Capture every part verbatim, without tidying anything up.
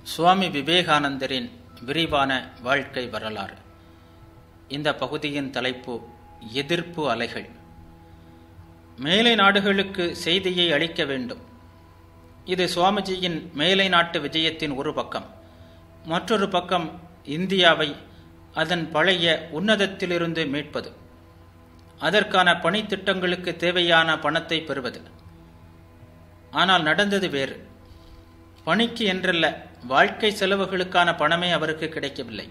சுவாமி விவேகானந்தரின் விரிவான வாழ்க்கை வரலாறு. இந்த பகுதியின் தலைப்பு எதிர்ப்பு அலைகள். மேலை நாடுகளுக்கு செய்தியை அளிக்க வேண்டும். இது சுவாமிஜியின் மேலை நாட்டு விஜயத்தின் ஒரு பக்கம். மற்றொரு பக்கம் இந்தியாவை அதன் பழைய உன்னதத்திலிருந்து மீட்பது, அதற்கான பணித்திட்டங்களுக்கு தேவையான பணத்தை பெறுவது. ஆனால் நடந்தது வேறு. பணிக்கு என்றல்ல, வாழ்க்கை செலவுகளுக்கான பணமே அவருக்கு கிடைக்கவில்லை.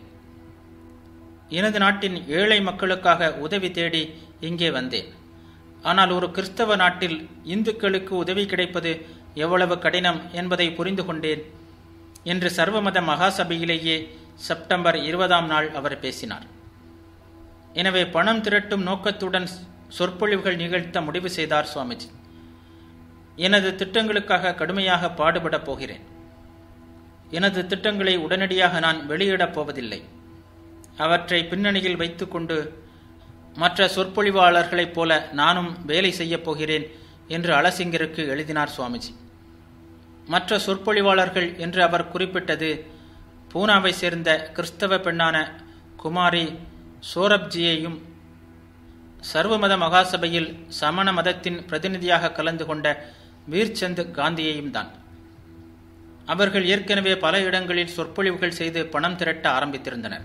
எனது நாட்டின் ஏழை மக்களுக்காக உதவி தேடி இங்கே வந்தேன். ஆனால் ஒரு கிறிஸ்தவ நாட்டில் இந்துக்களுக்கு உதவி கிடைப்பது எவ்வளவு கடினம் என்பதை புரிந்து கொண்டேன் என்று சர்வமத மகாசபையிலேயே செப்டம்பர் இருபதாம் நாள் அவர் பேசினார். எனவே பணம் திரட்டும் நோக்கத்துடன் சொற்பொழிவுகள் நிகழ்த்த முடிவு செய்தார் சுவாமிஜி. எனது திட்டங்களுக்காக கடுமையாக பாடுபடப் போகிறேன். எனது திட்டங்களை உடனடியாக நான் வெளியிடப் போவதில்லை. அவற்றை பின்னணியில் வைத்துக்கொண்டு மற்ற சொற்பொழிவாளர்களைப் போல நானும் வேலை செய்யப் போகிறேன் என்று அலசிங்கருக்கு எழுதினார் சுவாமிஜி. மற்ற சொற்பொழிவாளர்கள் என்று அவர் குறிப்பிட்டது பூனாவை சேர்ந்த கிறிஸ்தவ பெண்ணான குமாரி சோரப்ஜியையும், சர்வமத மகாசபையில் சமண மதத்தின் பிரதிநிதியாக கலந்து கொண்ட வீர்சந்த் காந்தியையும் தான். அவர்கள் ஏற்கனவே பல இடங்களில் சொற்பொழிவுகள் செய்து பணம் திரட்ட ஆரம்பித்திருந்தனர்.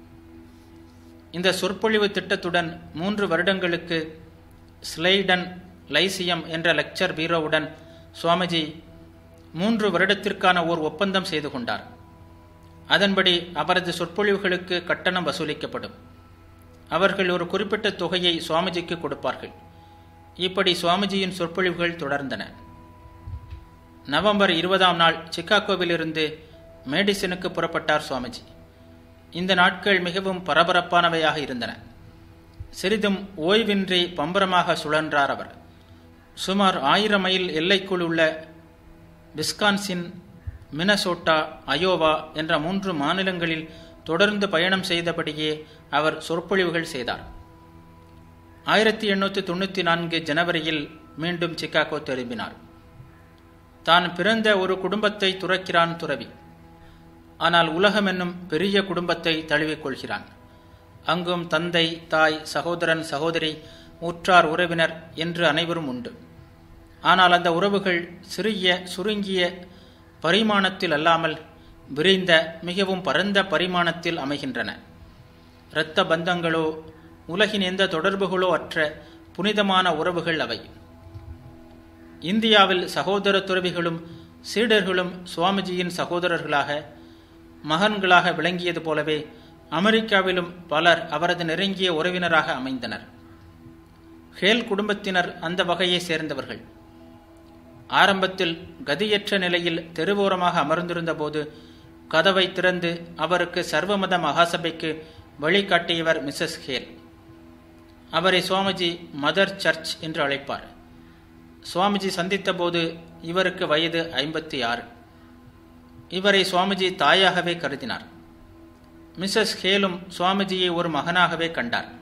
இந்த சொற்பொழிவு திட்டத்துடன் மூன்று வருடங்களுக்கு ஸ்லைடன் லைசியம் என்ற லெக்சர் பீரோவுடன் சுவாமிஜி மூன்று வருடத்திற்கான ஓர் ஒப்பந்தம் செய்து கொண்டார். அதன்படி அவரது சொற்பொழிவுகளுக்கு கட்டணம் வசூலிக்கப்படும். அவர்கள் ஒரு குறிப்பிட்ட தொகையை சுவாமிஜிக்கு கொடுப்பார்கள். இப்படி சுவாமிஜியின் சொற்பொழிவுகள் தொடர்ந்தன. நவம்பர் இருபதாம் நாள் சிகாகோவிலிருந்து மேடிசனுக்கு புறப்பட்டார் சுவாமிஜி. இந்த நாட்கள் மிகவும் பரபரப்பானவையாக இருந்தன. சிறிதும் ஓய்வின்றி பம்பரமாக சுழன்றார் அவர். சுமார் ஆயிரம் மைல் எல்லைக்குள் உள்ள விஸ்கான்சின், மினசோட்டா, அயோவா என்ற மூன்று மாநிலங்களில் தொடர்ந்து பயணம் செய்தபடியே அவர் சொற்பொழிவுகள் செய்தார். ஆயிரத்தி எண்ணூற்றி தொண்ணூற்றி நான்கு ஜனவரியில் மீண்டும் சிகாகோ திரும்பினார். தான் பிறந்த ஒரு குடும்பத்தை துறக்கிறான் துறவி. ஆனால் உலகம் என்னும் பெரிய குடும்பத்தை தழுவிக்கொள்கிறான். அங்கும் தந்தை, தாய், சகோதரன், சகோதரி, உற்றார், உறவினர் என்று அனைவரும் உண்டு. ஆனால் அந்த உறவுகள் சிறிய சுருங்கிய பரிமாணத்தில் அல்லாமல் விரிந்த மிகவும் பரந்த பரிமாணத்தில் அமைகின்றன. இரத்த பந்தங்களோ உலகின் எந்த தொடர்புகளோ அற்ற புனிதமான உறவுகள் அவை. இந்தியாவில் சகோதர துறவிகளும் சீடர்களும் சுவாமிஜியின் சகோதரர்களாக, மகன்களாக விளங்கியது போலவே அமெரிக்காவிலும் பலர் அவரது நெருங்கிய உறவினராக அமைந்தனர். ஹேல் குடும்பத்தினர் அந்த வகையை சேர்ந்தவர்கள். ஆரம்பத்தில் கதியற்ற நிலையில் தெருவோரமாக அமர்ந்திருந்த போது கதவை திறந்து அவருக்கு சர்வமத மகாசபைக்கு வழிகாட்டியவர் மிஸ்ஸஸ் ஹேல். அவரை சுவாமிஜி மதர் சர்ச் என்று அழைப்பார். சுவாமிஜி சந்தித்த போது இவருக்கு வயது ஐம்பத்தி ஆறு. இவரை சுவாமிஜி தாயாகவே கருதினார். மிஸ்ஸஸ் ஹேலும் சுவாமிஜியை ஒரு மகனாகவே கண்டார்.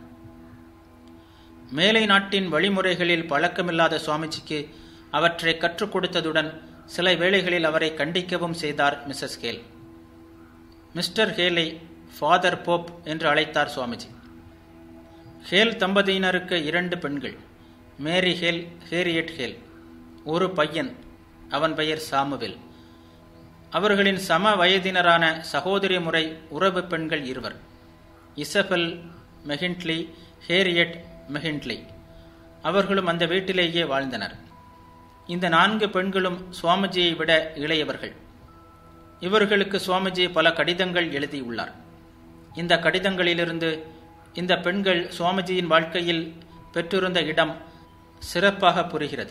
மேலை நாட்டின் வழிமுறைகளில் பழக்கமில்லாத சுவாமிஜிக்கு அவற்றை கற்றுக் கொடுத்ததுடன் சில வேளைகளில் அவரை கண்டிக்கவும் செய்தார் மிஸ்ஸஸ் ஹேல். மிஸ்டர் ஹேலை ஃபாதர் போப் என்று அழைத்தார் சுவாமிஜி. ஹேல் தம்பதியினருக்கு இரண்டு பெண்கள், மேரி ஹேல், ஹேரியட் ஹேல். ஒரு பையன், அவன் பெயர் சாமுவேல். அவர்களின் சம வயதினரான சகோதரி முறை உறவு பெண்கள் இருவர், இசபெல் மெஹிண்ட்லி, ஹேரியட் மெஹிண்ட்லி. அவர்களும் அந்த வீட்டிலேயே வாழ்ந்தனர். இந்த நான்கு பெண்களும் சுவாமிஜியை விட இளையவர்கள். இவர்களுக்கு சுவாமிஜி பல கடிதங்கள் எழுதியுள்ளார். இந்த கடிதங்களிலிருந்து இந்த பெண்கள் சுவாமிஜியின் வாழ்க்கையில் பெற்றிருந்த இடம் சிறப்பாக புரிகிறது.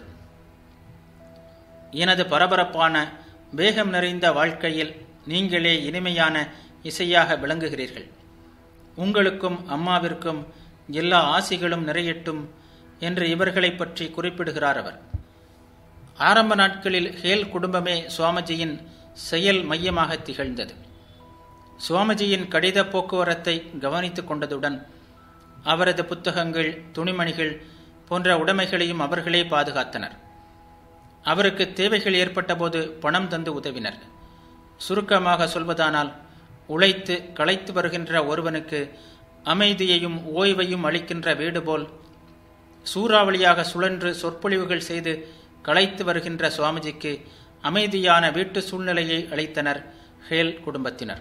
எனது பரபரப்பான வேகம் நிறைந்த வாழ்க்கையில் நீங்களே இனிமையான இசையாக விளங்குகிறீர்கள். உங்களுக்கும் அம்மாவிற்கும் எல்லா ஆசிகளும் நிறையட்டும் என்று இவர்களை பற்றி குறிப்பிடுகிறார் அவர். ஆரம்ப நாட்களில் ஹேல் குடும்பமே சுவாமிஜியின் செயல் மையமாக திகழ்ந்தது. சுவாமிஜியின் கடித போக்குவரத்தை கவனித்துக் கொண்டதுடன் அவரது புத்தகங்கள், துணிமணிகள் போன்ற உடைமைகளையும் அவர்களே பாதுகாத்தனர். அவருக்கு தேவைகள் ஏற்பட்ட போது பணம் தந்து உதவினர். சுருக்கமாக சொல்வதானால், உழைத்து களைத்து வருகின்ற ஒருவனுக்கு அமைதியையும் ஓய்வையும் அளிக்கின்ற வீடு போல் சூறாவளியாக சுழன்று சொற்பொழிவுகள் செய்து களைத்து வருகின்ற சுவாமிஜிக்கு அமைதியான வீட்டு சூழ்நிலையை அளித்தனர் ஹேல் குடும்பத்தினர்.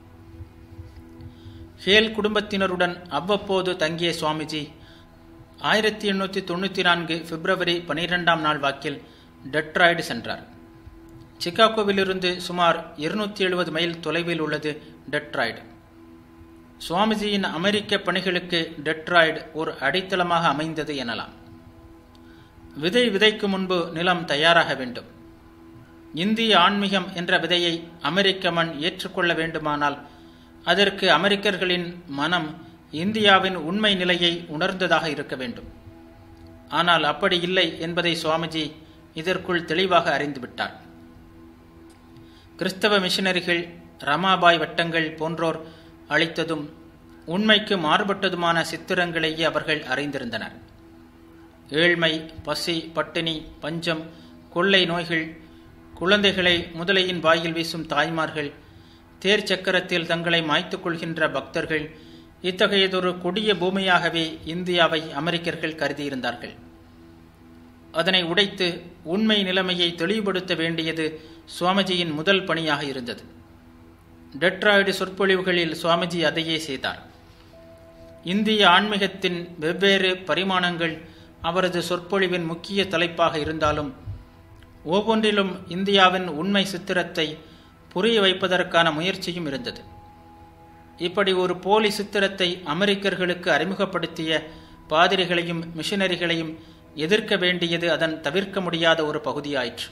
ஹேல் குடும்பத்தினருடன் அவ்வப்போது தங்கிய சுவாமிஜி ஆயிரத்தி எண்ணூற்றி தொண்ணூற்றி நான்கு பிப்ரவரி பனிரெண்டாம் நாள் வாக்கில் டெட்ராய்டு சென்றார். சிகாகோவிலிருந்து சுமார் இருநூற்றி எழுபது மைல் தொலைவில் உள்ளது டெட்ராய்டு. சுவாமிஜியின் அமெரிக்க பணிகளுக்கு டெட்ராய்டு ஒரு அடித்தளமாக அமைந்தது எனலாம். விதை விதைக்கும் முன்பு நிலம் தயாராக வேண்டும். இந்திய ஆன்மீகம் என்ற விதையை அமெரிக்க மண் ஏற்றுக்கொள்ள வேண்டுமானால் அதற்கு அமெரிக்கர்களின் மனம் இந்தியாவின் உண்மை நிலையை உணர்ந்ததாக இருக்க வேண்டும். ஆனால் அப்படி இல்லை என்பதை சுவாமிஜி இதற்குள் தெளிவாக அறிந்துவிட்டார். கிறிஸ்தவ மிஷனரிகள், ரமாபாய் வட்டங்கள் போன்றோர் அளித்ததும் உண்மைக்கு மாறுபட்டதுமான சித்திரங்களையே அவர்கள் அறிந்திருந்தனர். ஏழ்மை, பசி, பட்டினி, பஞ்சம், கொள்ளை நோய்கள், குழந்தைகளை முதலையின் வாயில் வீசும் தாய்மார்கள், தேர் சக்கரத்தில் தங்களை மாய்த்துக் கொள்கின்ற பக்தர்கள், இத்தகையதொரு கொடிய பூமியாகவே இந்தியாவை அமெரிக்கர்கள் கருதியிருந்தார்கள். அதனை உடைத்து உண்மை நிலைமையை தெளிவுபடுத்த வேண்டியது சுவாமிஜியின் முதல் பணியாக இருந்தது. டெட்ராய்டு சொற்பொழிவுகளில் சுவாமிஜி அதையே செய்தார். இந்திய ஆன்மீகத்தின் வெவ்வேறு பரிமாணங்கள் அவரது சொற்பொழிவின் முக்கிய தலைப்பாக இருந்தாலும் ஒவ்வொன்றிலும் இந்தியாவின் உண்மை சித்திரத்தை புரிய வைப்பதற்கான முயற்சியும் இருந்தது. இப்படி ஒரு போலி சித்திரத்தை அமெரிக்கர்களுக்கு அறிமுகப்படுத்திய பாதிரிகளையும் மிஷனரிகளையும் எதிர்க்க வேண்டியது அதன் தவிர்க்க முடியாத ஒரு பகுதியாயிற்று.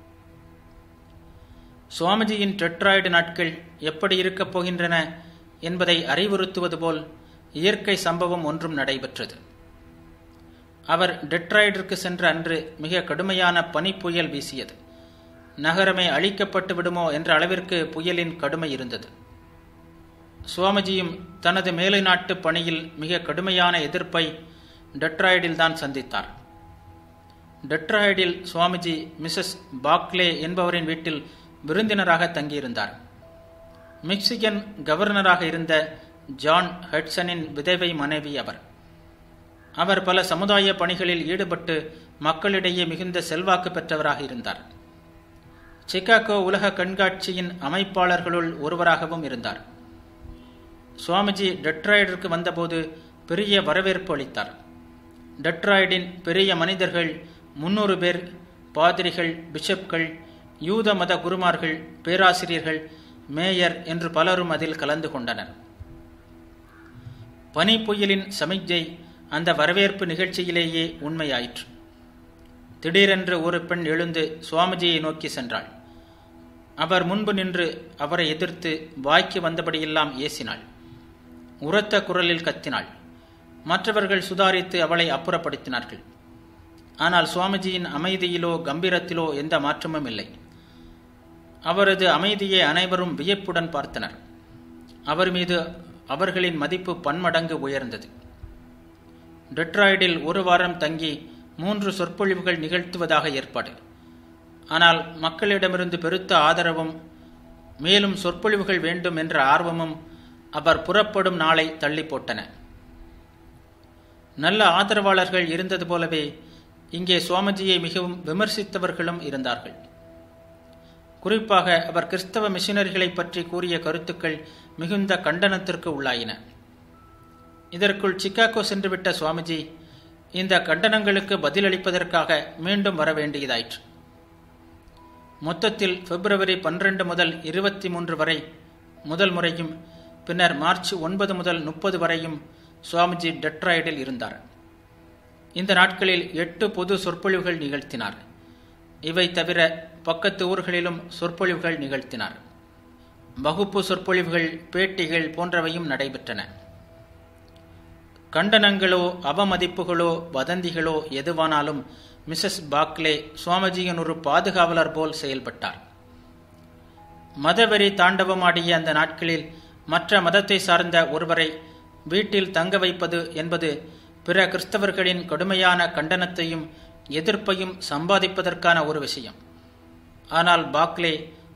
சுவாமிஜியின் டெட்ராய்டு நாட்கள் எப்படி இருக்கப் போகின்றன என்பதை அறிவுறுத்துவது போல் இயற்கை சம்பவம் ஒன்றும் நடைபெற்றது. அவர் டெட்ராய்டிற்கு சென்ற அன்று மிக கடுமையான பனி புயல் வீசியது. நகரமே அழிக்கப்பட்டு விடுமோ என்ற அளவிற்கு புயலின் கடுமை இருந்தது. சுவாமிஜியும் தனது மேலை நாட்டு பணியில் மிக கடுமையான எதிர்ப்பை டெட்ராய்டில் தான் சந்தித்தார். டெட்ராய்டில் சுவாமிஜி மிசஸ் பாக்லே என்பவரின் வீட்டில் விருந்தினராக தங்கியிருந்தார். மெக்சிகன் கவர்னராக இருந்த ஜான் ஹட்சனின் விதவை மனைவி அவர். அவர் பல சமுதாய பணிகளில் ஈடுபட்டு மக்களிடையே மிகுந்த செல்வாக்கு பெற்றவராக இருந்தார். சிகாகோ உலக கண்காட்சியின் அமைப்பாளர்களுள் ஒருவராகவும் இருந்தார். சுவாமிஜி டெட்ராய்டிற்கு வந்தபோது பெரிய வரவேற்பு அளித்தார். டெட்ராய்டின் பெரிய மனிதர்கள் முன்னூறு பேர், பாதிரிகள், பிஷப்கள், யூத மத குருமார்கள், பேராசிரியர்கள், மேயர் என்று பலரும் அதில் கலந்து கொண்டனர். பனி புயலின் சமிக்ஞை அந்த வரவேற்பு நிகழ்ச்சியிலேயே உண்மையாயிற்று. திடீரென்று ஒரு பெண் எழுந்து சுவாமிஜியை நோக்கி சென்றாள். அவர் முன்பு நின்று அவரை எதிர்த்து வாய்க்கு வந்தபடியெல்லாம் ஏசினாள். உரத்த குரலில் கத்தினாள். மற்றவர்கள் சுதாரித்து அவளை அப்புறப்படுத்தினார்கள். ஆனால் சுவாமிஜியின் அமைதியிலோ கம்பீரத்திலோ எந்த மாற்றமும் இல்லை. அவரது அமைதியை அனைவரும் வியப்புடன் பார்த்தனர். அவர் மீது அவர்களின் மதிப்பு பன்மடங்கு உயர்ந்தது. டெட்ராய்டில் ஒரு வாரம் தங்கி மூன்று சொற்பொழிவுகள் நிகழ்த்துவதாக ஏற்பாடு. ஆனால் மக்களிடமிருந்து பெருத்த ஆதரவும் மேலும் சொற்பொழிவுகள் வேண்டும் என்ற ஆர்வமும் அவர் புறப்படும் நாளை தள்ளி போட்டன. நல்ல ஆதரவாளர்கள் இருந்தது போலவே இங்கே சுவாமிஜியை மிகவும் விமர்சித்தவர்களும் இருந்தார்கள். குறிப்பாக அவர் கிறிஸ்தவ மிஷனரிகளை பற்றி கூறிய கருத்துக்கள் மிகுந்த கண்டனத்திற்கு உள்ளாயின. இதற்குள் சிகாகோ சென்றுவிட்ட சுவாமிஜி இந்த கண்டனங்களுக்கு பதிலளிப்பதற்காக மீண்டும் வர வேண்டியதாயிற்று. மொத்தத்தில் பிப்ரவரி பன்னிரண்டு முதல் இருபத்தி மூன்று வரை முதல் முறையும் பின்னர் மார்ச் ஒன்பது முதல் முப்பது வரையும் சுவாமிஜி டெட்ராய்டில் இருந்தார். இந்த நாட்களில் எட்டு பொது சொற்பொழிவுகள் நிகழ்த்தினார். இவை தவிர பக்கத்து ஊர்களிலும் சொற்பொழிவுகள் நிகழ்த்தினார். வகுப்பு சொற்பொழிவுகள், பேட்டிகள் போன்றவையும் நடைபெற்றன. கண்டனங்களோ அவமதிப்புகளோ வதந்திகளோ எதுவானாலும் மிசஸ் பாக்லே சுவாமிஜியின் ஒரு பாதுகாவலர் போல் செயல்பட்டார். மதவெறி தாண்டவமாடிய அந்த நாட்களில் மற்ற மதத்தை சார்ந்த ஒருவரை வீட்டில் தங்க வைப்பது என்பது பிற கிறிஸ்தவர்களின் கடுமையான கண்டனத்தையும் எதிர்ப்பையும் சம்பாதிப்பதற்கான ஒரு விஷயம். ஆனால் பாக்லே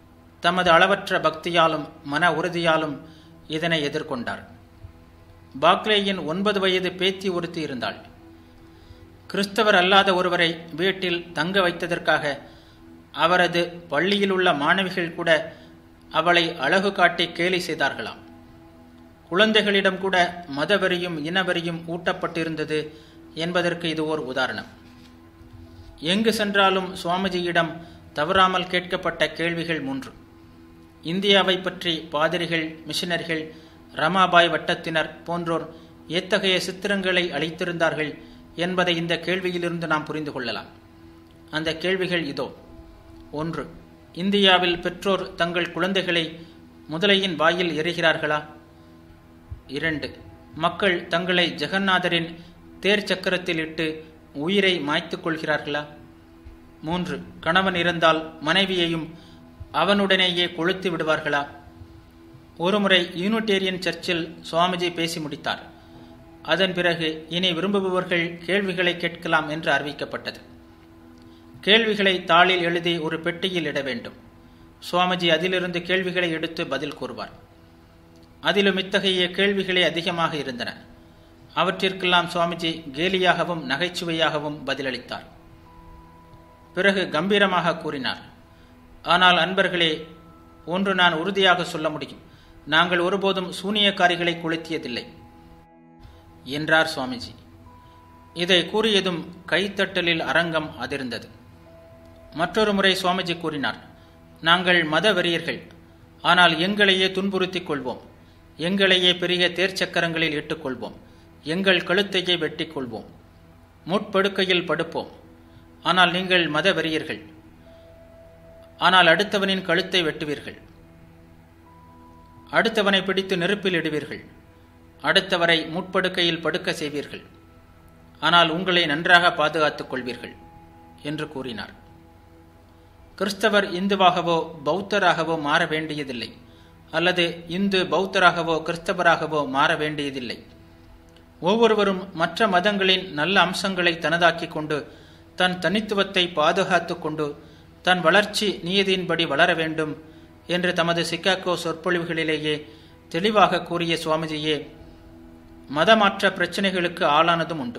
தமது அளவற்ற பக்தியாலும் மன உறுதியாலும் இதனை எதிர்கொண்டார். பாக்லேயின் ஒன்பது வயது பேத்தி ஒருத்தி இருந்தாள். கிறிஸ்தவர் அல்லாத ஒருவரை வீட்டில் தங்க வைத்ததற்காக அவரது பள்ளியில் உள்ள மாணவிகள் கூட அவளை அழகு காட்டி கேலி செய்தார்களாம். குழந்தைகளிடம் கூட மதவெறியும் இனவெறியும் ஊட்டப்பட்டிருந்தது என்பதற்கு இது ஓர் உதாரணம். எங்கு சென்றாலும் சுவாமிஜியிடம் தவறாமல் கேட்கப்பட்ட கேள்விகள் மூன்று. இந்தியாவை பற்றி பாதிரிகள், மிஷனரிகள், ரமாபாய் வட்டத்தினர் போன்றோர் எத்தகைய சித்திரங்களை அளித்திருந்தார்கள் என்பதை இந்த கேள்வியிலிருந்து நாம் புரிந்து கொள்ளலாம். அந்த கேள்விகள் இதோ. ஒன்று, இந்தியாவில் பெற்றோர் தங்கள் குழந்தைகளை முதலையின் வாயில் எறிகிறார்களா? இரண்டு, மக்கள் தங்களை ஜெகநாதரின் தேர் சக்கரத்தில் இட்டு உயிரை மாய்த்துக் கொள்கிறார்களா? மூன்று, கணவன் இறந்தால் மனைவியையும் அவனுடனேயே கொளுத்து விடுவார்களா? ஒருமுறை யூனிட்டேரியன் சர்ச்சில் சுவாமிஜி பேசி முடித்தார். அதன் பிறகு இனி விரும்புபவர்கள் கேள்விகளை கேட்கலாம் என்று அறிவிக்கப்பட்டது. கேள்விகளை தாளில் எழுதி ஒரு பெட்டியில் இட வேண்டும். சுவாமிஜி அதிலிருந்து கேள்விகளை எடுத்து பதில் கூறுவார். அதிலும் இத்தகைய கேள்விகளே அதிகமாக இருந்தன. அவற்றிற்கெல்லாம் சுவாமிஜி கேலியாகவும் நகைச்சுவையாகவும் பதிலளித்தார். பிறகு கம்பீரமாக கூறினார், ஆனால் அன்பர்களே, ஒன்று நான் உறுதியாக சொல்ல முடியும், நாங்கள் ஒருபோதும் சூனியக்காரிகளை கொளுத்தியதில்லை என்றார் சுவாமிஜி. இதை கூறியதும் கைத்தட்டலில் அரங்கம் அதிர்ந்தது. மற்றொரு முறை சுவாமிஜி கூறினார், நாங்கள் மத வெறியர்கள், ஆனால் எங்களையே துன்புறுத்திக் கொள்வோம், எங்களையே பெரிய தேர்ச்சக்கரங்களில் இட்டுக்கொள்வோம், எங்கள் கழுத்தையே வெட்டிக் கொள்வோம், முட்படுக்கையில் படுப்போம். ஆனால் நீங்கள் மத வெறியர்கள், ஆனால் அடுத்தவனின் கழுத்தை வெட்டுவீர்கள், அடுத்தவனை பிடித்து நெருப்பில் இடுவீர்கள், அடுத்தவரை முட்படுக்கையில் படுக்க செய்வீர்கள், ஆனால் உங்களை நன்றாக பாதுகாத்துக் கொள்வீர்கள் என்று கூறினார். கிறிஸ்தவர் இந்துவாகவோ பௌத்தராகவோ மாற வேண்டியதில்லை, அல்லது இந்து பௌத்தராகவோ கிறிஸ்தவராகவோ மாற வேண்டியதில்லை. ஒவ்வொருவரும் மற்ற மதங்களின் நல்ல அம்சங்களை தனதாக்கிக் கொண்டு தன் தனித்துவத்தை பாதுகாத்து கொண்டு தன் வளர்ச்சி நியதியின்படி வளர வேண்டும் என்று தமது சிகாகோ சொற்பொழிவுகளிலேயே தெளிவாக கூறிய சுவாமிஜியே மதமாற்ற பிரச்சனைகளுக்கு ஆளானதும் உண்டு.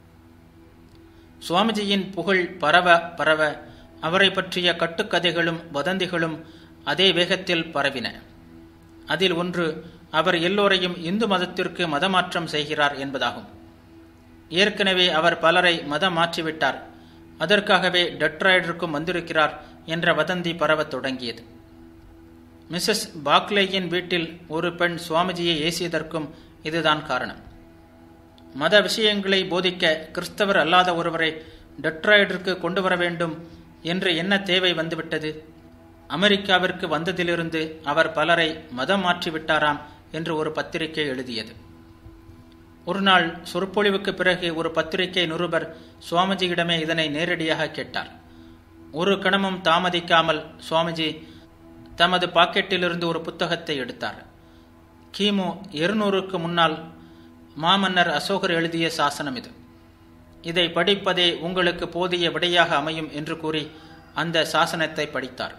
சுவாமிஜியின் புகழ் பரவ பரவ அவரை பற்றிய கட்டுக்கதைகளும் வதந்திகளும் அதே வேகத்தில் பரவின. அதில் ஒன்று, அவர் எல்லோரையும் இந்து மதத்திற்கு மதமாற்றம் செய்கிறார் என்பதாகும். ஏற்கனவே அவர் பலரை மதம் மாற்றிவிட்டார், அதற்காகவே டெட்ராய்டிற்கும் வந்திருக்கிறார் என்ற வதந்தி பரவத் தொடங்கியது. மிஸ்ஸஸ் பாக்லேயின் வீட்டில் ஒரு பெண் சுவாமிஜியை ஏசியதற்கும் இதுதான் காரணம். மத விஷயங்களை போதிக்க கிறிஸ்தவர் அல்லாத ஒருவரை டெட்ராய்டிற்கு கொண்டு வர வேண்டும் என்று என்ன தேவை வந்துவிட்டது? அமெரிக்காவிற்கு வந்ததிலிருந்து அவர் பலரை மதம் மாற்றிவிட்டாராம் என்று ஒரு பத்திரிகை எழுதியது. ஒரு நாள் சொற்பொழிவுக்கு பிறகு ஒரு பத்திரிகை நிருபர் சுவாமிஜியிடமே இதனை நேரடியாக கேட்டார். ஒரு கணமும் தாமதிக்காமல் சுவாமிஜி தமது பாக்கெட்டிலிருந்து ஒரு புத்தகத்தை எடுத்தார். கிமு இருநூறுக்கு முன்னால் மாமன்னர் அசோகர் எழுதிய சாசனம் இது. இதை படிப்பதே உங்களுக்கு போதிய விடையாக அமையும் என்று கூறி அந்த சாசனத்தை படித்தார்.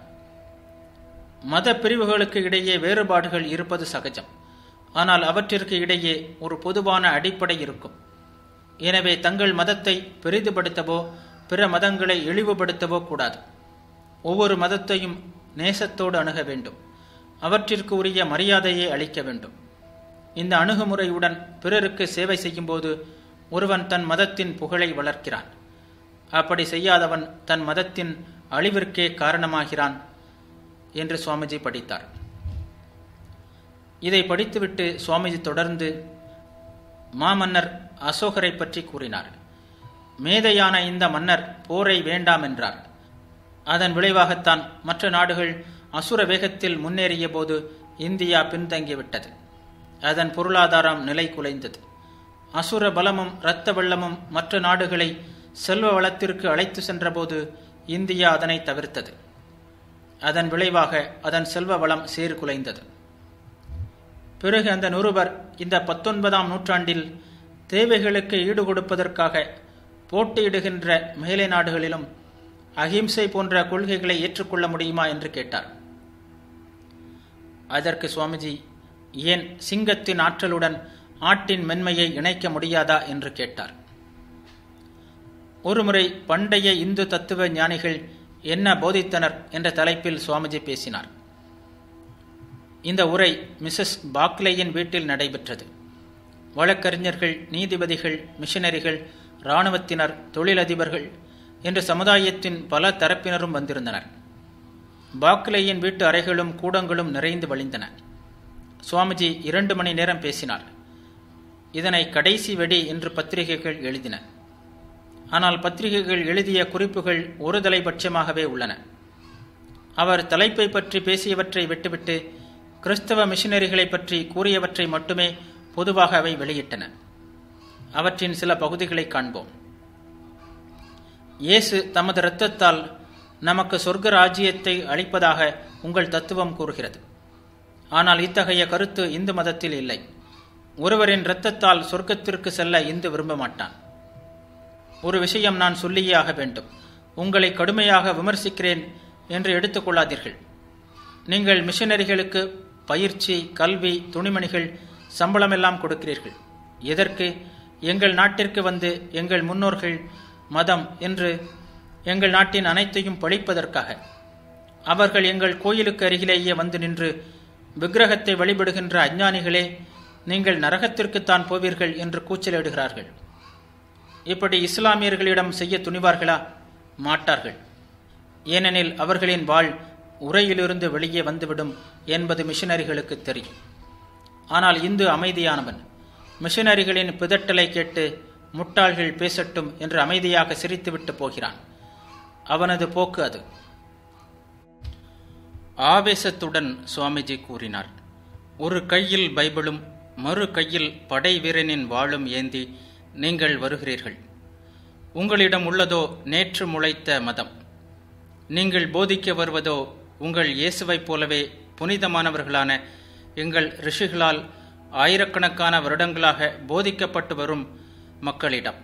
மத பிரிவுகளுக்கு இடையே வேறுபாடுகள் இருப்பது சகஜம். ஆனால் அவற்றிற்கு இடையே ஒரு பொதுவான அடிப்படை இருக்கும். எனவே தங்கள் மதத்தை பெரிதுபடுத்தவோ பிற மதங்களை இழிவுபடுத்தவோ கூடாது. ஒவ்வொரு மதத்தையும் நேசத்தோடு அணுக வேண்டும். அவற்றிற்கு உரிய மரியாதையை அளிக்க வேண்டும். இந்த அணுகுமுறையுடன் பிறருக்கு சேவை செய்யும்போது ஒருவன் தன் மதத்தின் புகழை வளர்க்கிறான். அப்படி செய்யாதவன் தன் மதத்தின் அழிவிற்கே காரணமாகிறான் என்று சுவாமிஜி படித்தார். இதை படித்துவிட்டு சுவாமிஜி தொடர்ந்து மாமன்னர் அசோகரை பற்றி கூறினார். மேதையான இந்த மன்னர் போரை வேண்டாம் என்றார். அதன் விளைவாகத்தான் மற்ற நாடுகள் அசுர வேகத்தில் முன்னேறிய போது இந்தியா பின்தங்கிவிட்டது. அதன் பொருளாதாரம் நிலை குலைந்தது. அசுர பலமும் இரத்த வெள்ளமும் மற்ற நாடுகளை செல்வ வளத்திற்கு அழைத்து சென்றபோது இந்தியா அதனை தவிர்த்தது. அதன் விளைவாக அதன் செல்வ வளம் சீர்குலைந்தது. பிறகு அந்த நிருபர் இந்த பத்தொன்பதாம் நூற்றாண்டில் தேவைகளுக்கு ஈடு கொடுப்பதற்காக போட்டியிடுகின்ற மேலை நாடுகளிலும் அகிம்சை போன்ற கொள்கைகளை ஏற்றுக்கொள்ள முடியுமா என்று கேட்டார். அதற்கு சுவாமிஜி, ஏன் சிங்கத்தின் ஆற்றலுடன் ஆட்டின் மென்மையை இணைக்க முடியாதா என்று கேட்டார். ஒருமுறை பண்டைய இந்து தத்துவ ஞானிகள் என்ன போதித்தனர் என்ற தலைப்பில் சுவாமிஜி பேசினார். இந்த உரை மிசஸ் பாக்லேயின் வீட்டில் நடைபெற்றது. வழக்கறிஞர்கள், நீதிபதிகள், மிஷனரிகள், இராணுவத்தினர், தொழிலதிபர்கள் என்று சமுதாயத்தின் பல தரப்பினரும் வந்திருந்தனர். பாக்லேயின் வீட்டு அறைகளும் கூடங்களும் நிறைந்து வழிந்தன. சுவாமிஜி இரண்டு மணி நேரம் பேசினார். இதனை கடைசி வெடி என்று பத்திரிகைகள் எழுதின. ஆனால் பத்திரிகைகள் எழுதிய குறிப்புகள் ஒரு தலைபட்சமாகவே உள்ளன. அவர் தலைப்பை பற்றி பேசியவற்றை விட்டுவிட்டு கிறிஸ்தவ மிஷனரிகளை பற்றி கூறியவற்றை மட்டுமே பொதுவாக அவை வெளியிட்டன. அவற்றின் சில பகுதிகளை காண்போம். இயேசு தமது இரத்தத்தால் நமக்கு சொர்க்க ராஜ்யத்தை அளிப்பதாக உங்கள் தத்துவம் கூறுகிறது. ஆனால் இத்தகைய கருத்து இந்து மதத்தில் இல்லை. ஒருவரின் இரத்தத்தால் சொர்க்கத்திற்கு செல்ல இந்து விரும்ப மாட்டான். ஒரு விஷயம் நான் சொல்லியே ஆக வேண்டும். உங்களை கடுமையாக விமர்சிக்கிறேன் என்று எடுத்துக்கொள்ளாதீர்கள். நீங்கள் மிஷனரிகளுக்கு பயிற்சி, கல்வி, துணிமணிகள், சம்பளமெல்லாம் கொடுக்கிறீர்கள். எதற்கு? எங்கள் நாட்டிற்கு வந்து எங்கள் முன்னோர்கள் மதம் என்று எங்கள் நாட்டின் அனைத்தையும் பழிப்பதற்காக. அவர்கள் எங்கள் கோயிலுக்கு அருகிலேயே வந்து நின்று விக்கிரகத்தை வழிபடுகின்ற அஞ்ஞானிகளே, நீங்கள் நரகத்திற்குத்தான் போவீர்கள் என்று கூச்சலிடுகிறார்கள். இப்படி இஸ்லாமியர்களிடம் செய்ய துணிவார்களா? மாட்டார்கள். ஏனெனில் அவர்களின் வாழ் உரையிலிருந்து வெளியே வந்துவிடும் என்பது மிஷனரிகளுக்கு தெரியும். ஆனால் இந்து அமைதியானவன். மிஷனரிகளின் பிதட்டலை கேட்டு முட்டாள்கள் பேசட்டும் என்று அமைதியாக சிரித்துவிட்டு போகிறான். அவனது போக்கு அது. ஆவேசத்துடன் சுவாமிஜி கூறினார். ஒரு கையில் பைபிளும் மறு கையில் படை வீரனின் வாளும் ஏந்தி நீங்கள் வருகிறீர்கள். உங்களிடம் உள்ளதோ நேற்று முளைத்த மதம். நீங்கள் போதிக்க வருவதோ உங்கள் இயேசுவைப் போலவே புனிதமானவர்களான எங்கள் ரிஷிகளால் ஆயிரக்கணக்கான வருடங்களாக போதிக்கப்பட்டு வரும் மக்களிடம்.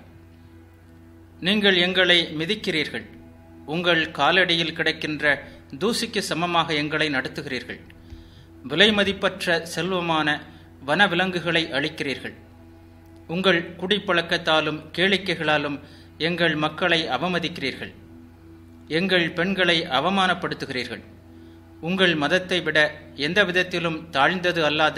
நீங்கள் எங்களை மிதிக்கிறீர்கள். உங்கள் காலடியில் கிடைக்கின்ற தூசிக்கு சமமாக எங்களை நடத்துகிறீர்கள். விலை மதிப்பற்ற செல்வமான வனவிலங்குகளை அழிக்கிறீர்கள். உங்கள் குடிப்பழக்கத்தாலும் கேளிக்கைகளாலும் எங்கள் மக்களை அவமதிக்கிறீர்கள். எங்கள் பெண்களை அவமானப்படுத்துகிறீர்கள். உங்கள் மதத்தை விட எந்த விதத்திலும் தாழ்ந்தது அல்லாத,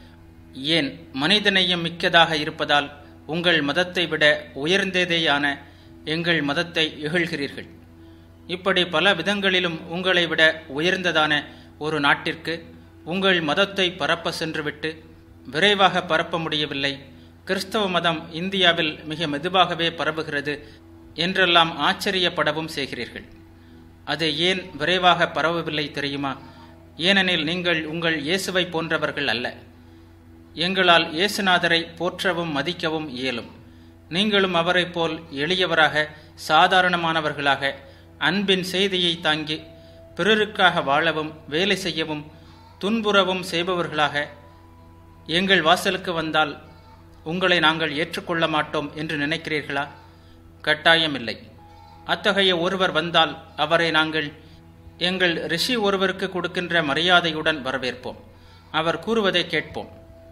ஏன் மனிதநேயம் மிக்கதாக இருப்பதால் உங்கள் மதத்தை விட உயர்ந்ததேயான எங்கள் மதத்தை இகழ்கிறீர்கள். இப்படி பல விதங்களிலும் உங்களை விட உயர்ந்ததான ஒரு நாட்டிற்கு உங்கள் மதத்தை பரப்ப சென்றுவிட்டு விரைவாக பரப்ப முடியவில்லை, கிறிஸ்தவ மதம் இந்தியாவில் மிக மெதுவாகவே பரவுகிறது என்றெல்லாம் ஆச்சரியப்படவும் செய்கிறீர்கள். அது ஏன் விரைவாக பரவவில்லை தெரியுமா? ஏனெனில் நீங்கள் உங்கள் இயேசுவை போன்றவர்கள் அல்ல. எங்களால் இயேசுநாதரை போற்றவும் மதிக்கவும் இயலும். நீங்களும் அவரை போல் எளியவராக, சாதாரணமானவர்களாக, அன்பின் செய்தியை தாங்கி பிறருக்காக வாழவும் வேலை செய்யவும் துன்புறவும் செய்பவர்களாக எங்கள் வாசலுக்கு வந்தால் உங்களை நாங்கள் ஏற்றுக்கொள்ள மாட்டோம் என்று நினைக்கிறீர்களா? கட்டாயமில்லை. அத்தகைய ஒருவர் வந்தால் அவரை நாங்கள் எங்கள் ரிஷி ஒருவருக்கு கொடுக்கின்ற மரியாதையுடன் வரவேற்போம். அவர் கூறுவதை கேட்போம்.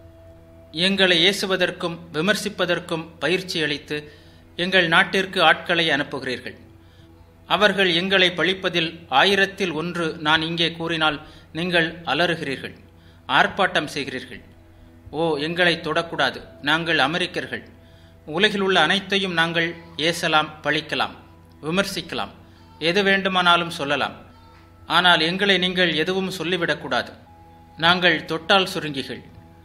எங்களை ஏசுவதற்கும் விமர்சிப்பதற்கும் பயிற்சி அளித்து எங்கள் நாட்டிற்கு ஆட்களை அனுப்புகிறீர்கள். அவர்கள் எங்களை பழிப்பதில் ஆயிரத்தில் ஒன்று நான் இங்கே கூறினால் நீங்கள் அலறுகிறீர்கள், ஆர்ப்பாட்டம் செய்கிறீர்கள். ஓ, எங்களை தொடக்கூடாது, நாங்கள் அமெரிக்கர்கள், உலகில் உள்ள அனைத்தையும் நாங்கள் ஏசலாம், பழிக்கலாம், விமர்சிக்கலாம், எது வேண்டுமானாலும் சொல்லலாம். ஆனால் எங்களை நீங்கள் எதுவும் சொல்லிவிடக்கூடாது. நாங்கள் தொட்டால் சுருங்கிகள்.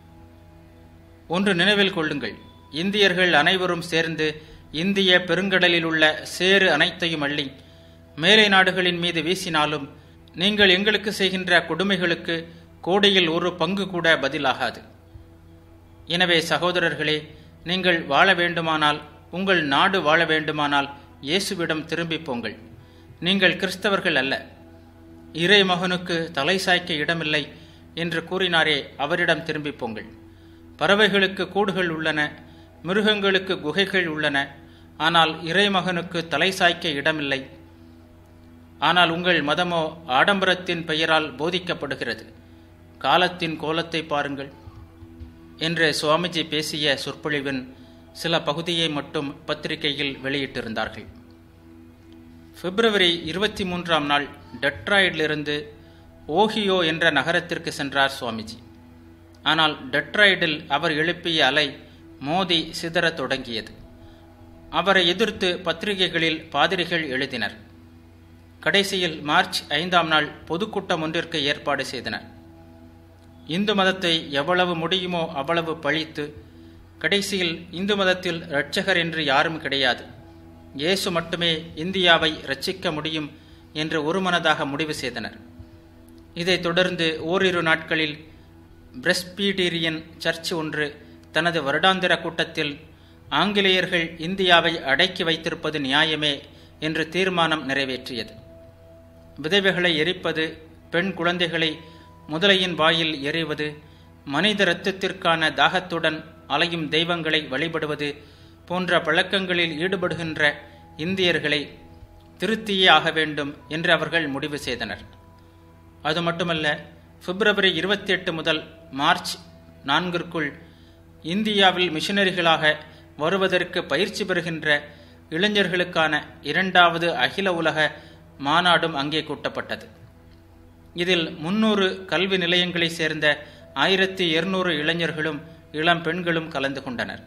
ஒன்று நினைவில் கொள்ளுங்கள், இந்தியர்கள் அனைவரும் சேர்ந்து இந்திய பெருங்கடலில் உள்ள சேறு அனைத்தையும் அள்ளி மேலை நாடுகளின் மீது வீசினாலும் நீங்கள் எங்களுக்கு செய்கின்ற கொடுமைகளுக்கு கோடியில் ஒரு பங்கு கூட பதிலாகாது. எனவே சகோதரர்களே, நீங்கள் வாழ வேண்டுமானால், உங்கள் நாடு வாழ வேண்டுமானால் இயேசுவிடம் திரும்பி போங்கள். நீங்கள் கிறிஸ்தவர்கள் அல்ல. இறை மகனுக்கு தலை சாய்க்க இடமில்லை என்று கூறினாரே, அவரிடம் திரும்பி போங்கள். பறவைகளுக்கு கூடுகள் உள்ளன, மிருகங்களுக்கு குகைகள் உள்ளன, ஆனால் இறைமகனுக்கு தலை சாய்க்க இடமில்லை. ஆனால் உங்கள் மதமோ ஆடம்பரத்தின் பெயரால் போதிக்கப்படுகிறது. காலத்தின் கோலத்தை பாருங்கள் என்று சுவாமிஜி பேசிய சொற்பொழிவின் சில பகுதியை மட்டும் பத்திரிகையில் வெளியிட்டிருந்தார்கள். பிப்ரவரி இருபத்தி மூன்றாம் நாள் டெட்ராய்டிலிருந்து ஓஹியோ என்ற நகரத்திற்கு சென்றார் சுவாமிஜி. ஆனால் டெட்ராய்டில் அவர் எழுப்பிய அலை மோதி சிதறத் தொடங்கியது. அவரை எதிர்த்து பத்திரிகைகளில் பாதிரிகள் எழுதினர். கடைசியில் மார்ச் ஐந்தாம் நாள் பொதுக்கூட்டம் ஒன்றிற்கு ஏற்பாடு செய்தனர். இந்து மதத்தை எவ்வளவு முடியுமோ அவ்வளவு பழித்து, கடைசியில் இந்து மதத்தில் இரட்சகர் என்று யாரும் கிடையாது, இயேசு மட்டுமே இந்தியாவை இரட்சிக்க முடியும் என்று ஒருமனதாக முடிவு செய்தனர். இதைத் தொடர்ந்து ஓரிரு நாட்களில் பிரெஸ்பீடீரியன் சர்ச் ஒன்று தனது வருடாந்திர கூட்டத்தில் ஆங்கிலேயர்கள் இந்தியாவை அடக்கி வைத்திருப்பது நியாயமே என்று தீர்மானம் நிறைவேற்றியது. விதவைகளை எரிப்பது, பெண் குழந்தைகளை முதலையின் வாயில் எறிவது, மனித இரத்தத்திற்கான தாகத்துடன் அலையும் தெய்வங்களை வழிபடுவது போன்ற பழக்கங்களில் ஈடுபடுகின்ற இந்தியர்களை திருத்தியே ஆக வேண்டும் என்று அவர்கள் முடிவு செய்தனர். அது மட்டுமல்ல, பிப்ரவரி இருபத்தி எட்டு முதல் மார்ச் நான்கிற்குள் இந்தியாவில் மிஷனரிகளாக வருவதற்கு பயிற்சி பெறுகின்ற இளைஞர்களுக்கான இரண்டாவது அகில உலக மாநாடும் அங்கே கூட்டப்பட்டது. இதில் முன்னூறு கல்வி நிலையங்களைச் சேர்ந்த ஆயிரத்தி இருநூறு இளைஞர்களும் இளம் பெண்களும் கலந்து கொண்டனர்.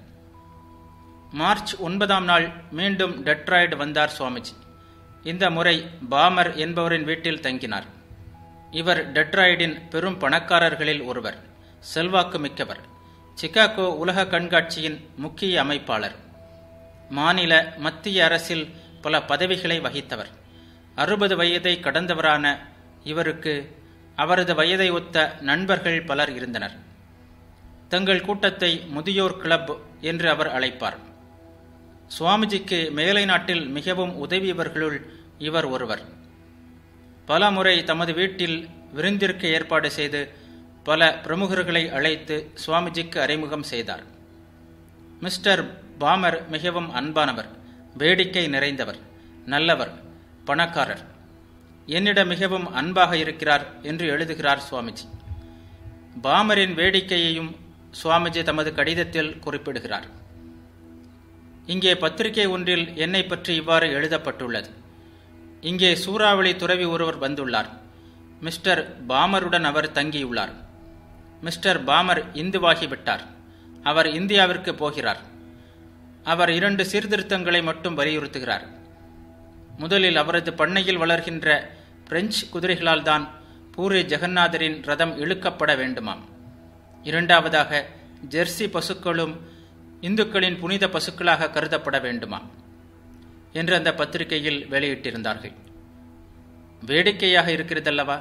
மார்ச் ஒன்பதாம் நாள் மீண்டும் டெட்ராய்டு வந்தார் சுவாமிஜி. இந்த முறை பாமர் என்பவரின் வீட்டில் தங்கினார். இவர் டெட்ராய்டின் பெரும் பணக்காரர்களில் ஒருவர், செல்வாக்கு மிக்கவர், சிகாகோ உலக கண்காட்சியின் முக்கிய அமைப்பாளர், மாநில மத்திய அரசில் பல பதவிகளை வகித்தவர். அறுபது வயதை கடந்தவரான இவருக்கு அவரது வயதை ஒத்த நண்பர்கள் பலர் இருந்தனர். தங்கள் கூட்டத்தை முதியோர் கிளப் என்று அவர் அழைப்பார். சுவாமிஜிக்கு மேலை நாட்டில் மிகவும் உதவியவர்களுள் இவர் ஒருவர். பல முறை தமது வீட்டில் விருந்திற்கு ஏற்பாடு செய்து பல பிரமுகர்களை அழைத்து சுவாமிஜிக்கு அறிமுகம் செய்தார். மிஸ்டர் பாமர் மிகவும் அன்பானவர், வேடிக்கை நிறைந்தவர், நல்லவர், பணக்காரர். என்னிடம் மிகவும் அன்பாக இருக்கிறார் என்று எழுதுகிறார் சுவாமிஜி. பாமரின் வேடிக்கையையும் சுவாமிஜி தமது கடிதத்தில் குறிப்பிடுகிறார். இங்கே பத்திரிகை ஒன்றில் என்னை பற்றி இவ்வாறு எழுதப்பட்டுள்ளது. இங்கே சூறாவளி துறவி ஒருவர் வந்துள்ளார். மிஸ்டர் பாமருடன் அவர் தங்கியுள்ளார். மிஸ்டர் பாமர் இந்துவாகிவிட்டார். அவர் இந்தியாவிற்கு போகிறார். அவர் இரண்டு சீர்திருத்தங்களை மட்டும் வலியுறுத்துகிறார். முதலில் அவரது பண்ணையில் வளர்கின்ற பிரெஞ்சு குதிரைகளால் தான் பூரி ஜெகநாதரின் ரதம் இழுக்கப்பட வேண்டுமாம். இரண்டாவதாக ஜெர்சி பசுக்களும் இந்துக்களின் புனித பசுக்களாக கருதப்பட வேண்டுமாம் என்று அந்த பத்திரிகையில் வெளியிட்டிருந்தார்கள். வேடிக்கையாக இருக்கிறதல்லவா?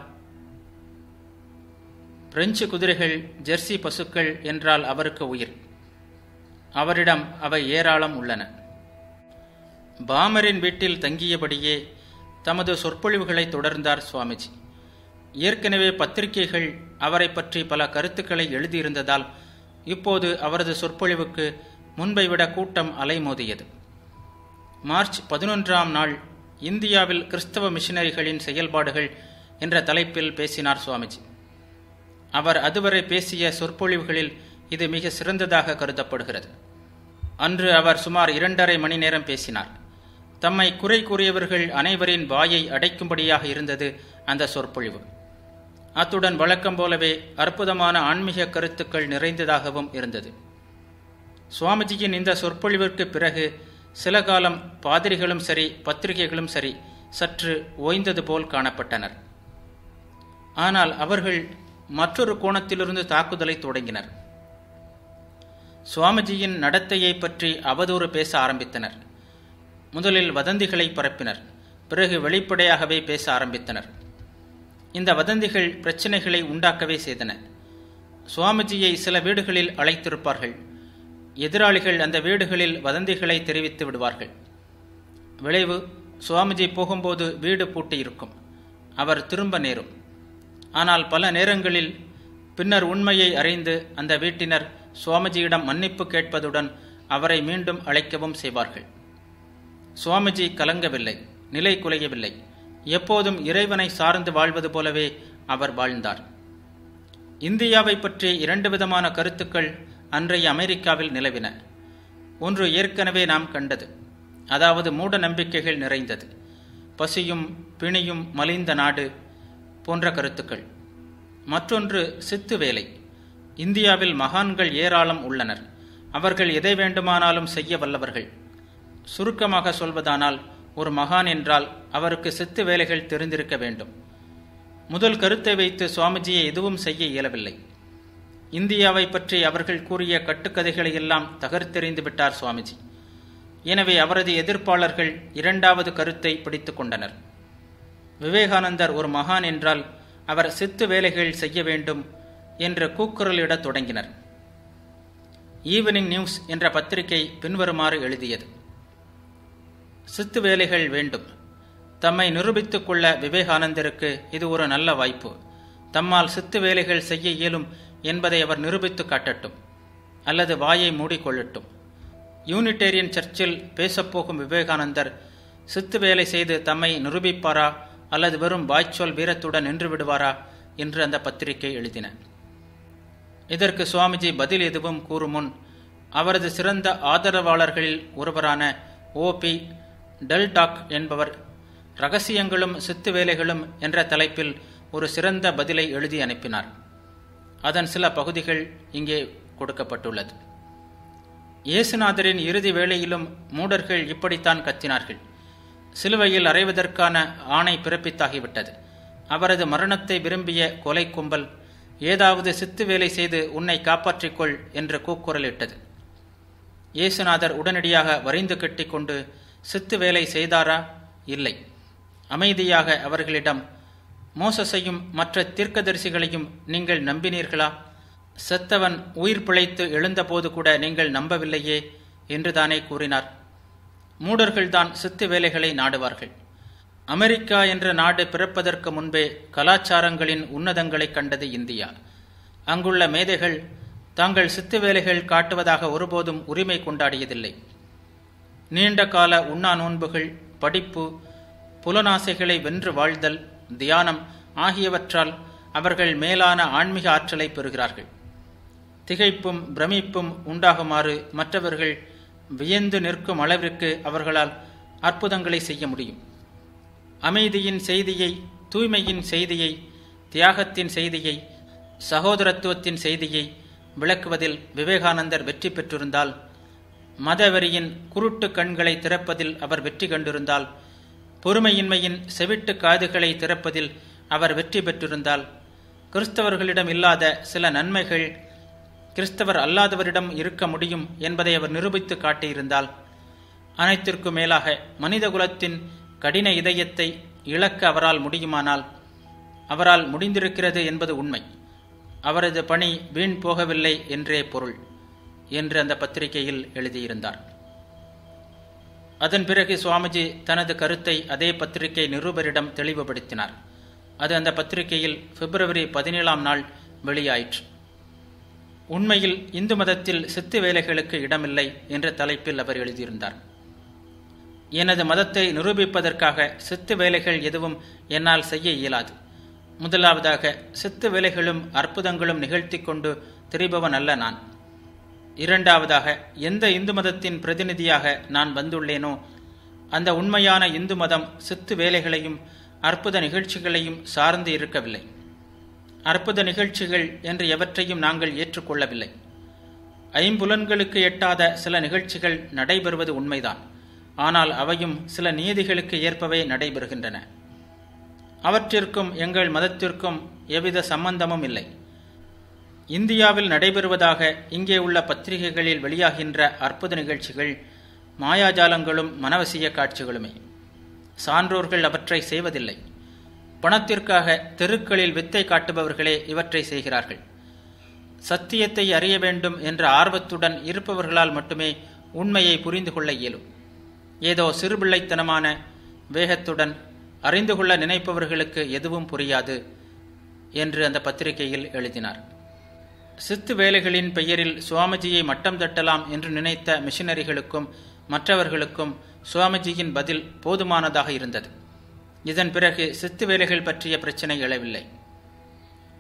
பிரெஞ்சு குதிரைகள், ஜெர்சி பசுக்கள் என்றால் அவருக்கு உயிர். அவரிடம் அவை ஏராளம் உள்ளன. பாமரின் வீட்டில் தங்கியபடியே தமது சொற்பொழிவுகளை தொடர்ந்தார் சுவாமிஜி. ஏற்கனவே பத்திரிகைகள் அவரை பற்றி பல கருத்துக்களை எழுதியிருந்ததால் இப்போது அவரது சொற்பொழிவுக்கு முன்பை விட கூட்டம் அலைமோதியது. மார்ச் பதினொன்றாம் நாள் இந்தியாவில் கிறிஸ்தவ மிஷனரிகளின் செயல்பாடுகள் என்ற தலைப்பில் பேசினார் சுவாமிஜி. அவர் அதுவரை பேசிய சொற்பொழிவுகளில் இது மிக சிறந்ததாக கருதப்படுகிறது. அன்று அவர் சுமார் இரண்டரை மணி நேரம் பேசினார். தம்மை குறை கூறியவர்கள் அனைவரின் வாயை அடைக்கும்படியாக இருந்தது அந்த சொற்பொழிவு. அத்துடன் வழக்கம் போலவே அற்புதமான ஆன்மீக கருத்துக்கள் நிறைந்ததாகவும் இருந்தது. சுவாமிஜியின் இந்த சொற்பொழிவிற்கு பிறகு சில காலம் பாதிரிகளும் சரி, பத்திரிகைகளும் சரி, சற்று ஓய்ந்தது போல் காணப்பட்டனர். ஆனால் அவர்கள் மற்றொரு கோணத்திலிருந்து தாக்குதலை தொடங்கினர். சுவாமிஜியின் நடத்தையை பற்றி அவதூறு பேச ஆரம்பித்தனர். முதலில் வதந்திகளை பரப்பினர். பிறகு வெளிப்படையாகவே பேச ஆரம்பித்தனர். இந்த வதந்திகள் பிரச்சனைகளை உண்டாக்கவே செய்தன. சுவாமிஜியை சில வீடுகளில் அழைத்திருப்பார்கள். எதிராளிகள் அந்த வீடுகளில் வதந்திகளை தெரிவித்து விடுவார்கள். விளைவு, சுவாமிஜி போகும்போது வீடு பூட்டியிருக்கும். அவர் திரும்ப நேரும். ஆனால் பல நேரங்களில் பின்னர் உண்மையை அறிந்து அந்த வீட்டினர் சுவாமிஜியிடம் மன்னிப்பு கேட்பதுடன் அவரை மீண்டும் அழைக்கவும் செய்வார்கள். சுவாமிஜி கலங்கவில்லை, நிலை குலையவில்லை. எப்போதும் இறைவனை சார்ந்து வாழ்வது போலவே அவர் வாழ்ந்தார். இந்தியாவை பற்றி இரண்டு விதமான கருத்துக்கள் அன்றைய அமெரிக்காவில் நிலவின. ஒன்று ஏற்கனவே நாம் கண்டது, அதாவது மூட நம்பிக்கைகள் நிறைந்தது, பசியும் பிணியும் மலிந்த நாடு போன்ற கருத்துக்கள். மற்றொன்று சித்து வேலை. இந்தியாவில் மகான்கள் ஏராளம் உள்ளனர், அவர்கள் எதை வேண்டுமானாலும் செய்ய வல்லவர்கள். சுருக்கமாக சொல்வதானால், ஒரு மகான் என்றால் அவருக்கு சித்து வேலைகள் தெரிந்திருக்க வேண்டும். முதல் கருத்தை வைத்து சுவாமிஜியை எதுவும் செய்ய இயலவில்லை. இந்தியாவை பற்றி அவர்கள் கூறிய கட்டுக்கதைகளை எல்லாம் தகர்த்தெறிந்து விட்டார் சுவாமிஜி. எனவே அவரது எதிர்ப்பாளர்கள் இரண்டாவது கருத்தை பிடித்து கொண்டனர். விவேகானந்தர் ஒரு மகான் என்றால் அவர் சித்து வேலைகள் செய்ய வேண்டும் என்று கூக்குரலிடத் தொடங்கினர். ஈவினிங் நியூஸ் என்ற பத்திரிகை பின்வருமாறு எழுதியது: சித்து வேலைகள் வேண்டும். தம்மை நிரூபித்துக் கொள்ள விவேகானந்தருக்கு இது ஒரு நல்ல வாய்ப்பு. தம்மால் சித்து வேலைகள் செய்ய இயலும் என்பதை அவர் நிரூபித்து காட்டட்டும், அல்லது வாயை மூடிக்கொள்ளட்டும். யூனிடேரியன் சர்ச்சில் பேசப்போகும் விவேகானந்தர் சித்து வேலை செய்து தம்மை நிரூபிப்பாரா அல்லது வெறும் வாய்ச்சொல் வீரத்துடன் நின்று விடுவாரா என்று அந்த பத்திரிகை எழுதின. இதற்கு சுவாமிஜி பதில் எதுவும் கூறும் முன் அவரது சிறந்த ஆதரவாளர்களில் ஒருவரான ஓ பி டெல்டாக் என்பவர் ரகசியங்களும் சித்து வேலைகளும் என்ற தலைப்பில் ஒரு சிறந்த பதிலை எழுதி அனுப்பினார். அதன் சில பகுதிகள் இங்கே கொடுக்கப்பட்டுள்ளது. இயேசுநாதரின் இறுதி வேளையிலும் மூடர்கள் இப்படித்தான் கத்தினார்கள். சிலுவையில் அறைவதற்கான ஆணை பிறப்பித்தாகிவிட்டது. அவரது மரணத்தை விரும்பிய கொலை கும்பல் ஏதாவது சித்து வேலை செய்து உன்னை காப்பாற்றிக்கொள் என்று கூக்குரலிட்டது. இயேசுநாதர் உடனடியாக வரிந்து கட்டி கொண்டு சித்து வேலை செய்தாரா? இல்லை. அமைதியாக அவர்களிடம், மோசஸையும் மற்ற தீர்க்கதரிசிகளையும் நீங்கள் நம்பினீர்களா? செத்தவன் உயிர் பிழைத்து எழுந்தபோது கூட நீங்கள் நம்பவில்லையே என்றுதானே கூறினார். மூடர்கள்தான் சித்து வேலைகளை நாடுவார்கள். அமெரிக்கா என்ற நாடு பிறப்பதற்கு முன்பே கலாச்சாரங்களின் உன்னதங்களை கண்டது இந்தியா. அங்குள்ள மேதைகள் தாங்கள் சித்து வேலைகள் காட்டுவதாக ஒருபோதும் உரிமை கொண்டாடியதில்லை. நீண்ட கால உண்ணா நோன்புகள், படிப்பு, புலனாசைகளை வென்று வாழ்தல், தியானம் ஆகியவற்றால் அவர்கள் மேலான ஆன்மீக ஆற்றலை பெறுகிறார்கள். திகைப்பும் பிரமிப்பும் உண்டாகுமாறு மற்றவர்கள் வியந்து நிற்கும் அளவிற்கு அவர்களால் அற்புதங்களை செய்ய முடியும். அமைதியின் செய்தியை, தூய்மையின் செய்தியை, தியாகத்தின் செய்தியை, சகோதரத்துவத்தின் செய்தியை விளக்குவதில் விவேகானந்தர் வெற்றி பெற்றிருந்தால், மதவெறியின் குருட்டு கண்களை திறப்பதில் அவர் வெற்றி கண்டிருந்தால், பொறுமையின்மையின் செவிட்டு காதுகளை திறப்பதில் அவர் வெற்றி பெற்றிருந்தால், கிறிஸ்தவர்களிடம் இல்லாத சில நன்மைகள் கிறிஸ்தவர் அல்லாதவரிடம் இருக்க முடியும் என்பதை அவர் நிரூபித்து காட்டியிருந்தால், அனைத்திற்கும் மேலாக மனிதகுலத்தின் கடின இதயத்தை இழக்க அவரால் முடியுமானால், அவரால் முடிந்திருக்கிறது என்பது உண்மை. அவரது பணி வீண் போகவில்லை என்றே பொருள் என்று அந்த பத்திரிகையில் எழுதியிருந்தார். அதன் பிறகு சுவாமிஜி தனது கருத்தை அதே பத்திரிகை நிருபரிடம் தெளிவுபடுத்தினார். அது அந்த பத்திரிகையில் பிப்ரவரி பதினேழாம் நாள் வெளியாயிற்று. உண்மையில் இந்து மதத்தில் சித்து வேலைகளுக்கு இடமில்லை என்ற தலைப்பில் அவர் எழுதியிருந்தார். எனது மதத்தை நிரூபிப்பதற்காக சித்து வேலைகள் எதுவும் என்னால் செய்ய இயலாது. முதலாவதாக, சித்து வேலைகளும் அற்புதங்களும் நிகழ்த்தி கொண்டு திரிபவன் அல்ல நான். இரண்டாவதாக, எந்த இந்து மதத்தின் பிரதிநிதியாக நான் வந்துள்ளேனோ அந்த உண்மையான இந்து மதம் சித்து வேலைகளையும் அற்புத நிகழ்ச்சிகளையும் சார்ந்து இருக்கவில்லை. அற்புத நிகழ்ச்சிகள் என்று எவற்றையும் நாங்கள் ஏற்றுக்கொள்ளவில்லை. ஐம்புலன்களுக்கு எட்டாத சில நிகழ்ச்சிகள் நடைபெறுவது உண்மைதான். ஆனால் அவையும் சில நியதிகளுக்கு ஏற்பவே நடைபெறுகின்றன. அவற்றிற்கும் எங்கள் மதத்திற்கும் எவ்வித சம்பந்தமும் இல்லை. இந்தியாவில் நடைபெறுவதாக இங்கே உள்ள பத்திரிகைகளில் வெளியாகின்ற அற்புத நிகழ்ச்சிகள் மாயாஜாலங்களும் மனவசிய காட்சிகளுமே. சான்றோர்கள் அவற்றை செய்வதில்லை. பணத்திற்காக தெருக்களில் வித்தை காட்டுபவர்களே இவற்றை செய்கிறார்கள். சத்தியத்தை அறிய வேண்டும் என்ற ஆர்வத்துடன் இருப்பவர்களால் மட்டுமே உண்மையை புரிந்து கொள்ள இயலும். ஏதோ சிறுபிள்ளைத்தனமான வேகத்துடன் அறிந்து கொள்ள நினைப்பவர்களுக்கு எதுவும் புரியாது என்று அந்த பத்திரிகையில் எழுதினார். சித்து வேலைகளின் பெயரில் சுவாமிஜியை மட்டம் தட்டலாம் என்று நினைத்த மிஷனரிகளுக்கும் மற்றவர்களுக்கும் சுவாமிஜியின் பதில் போதுமானதாக இருந்தது. இதன் பிறகு சித்து வேலைகள் பற்றிய பிரச்சனை எழவில்லை.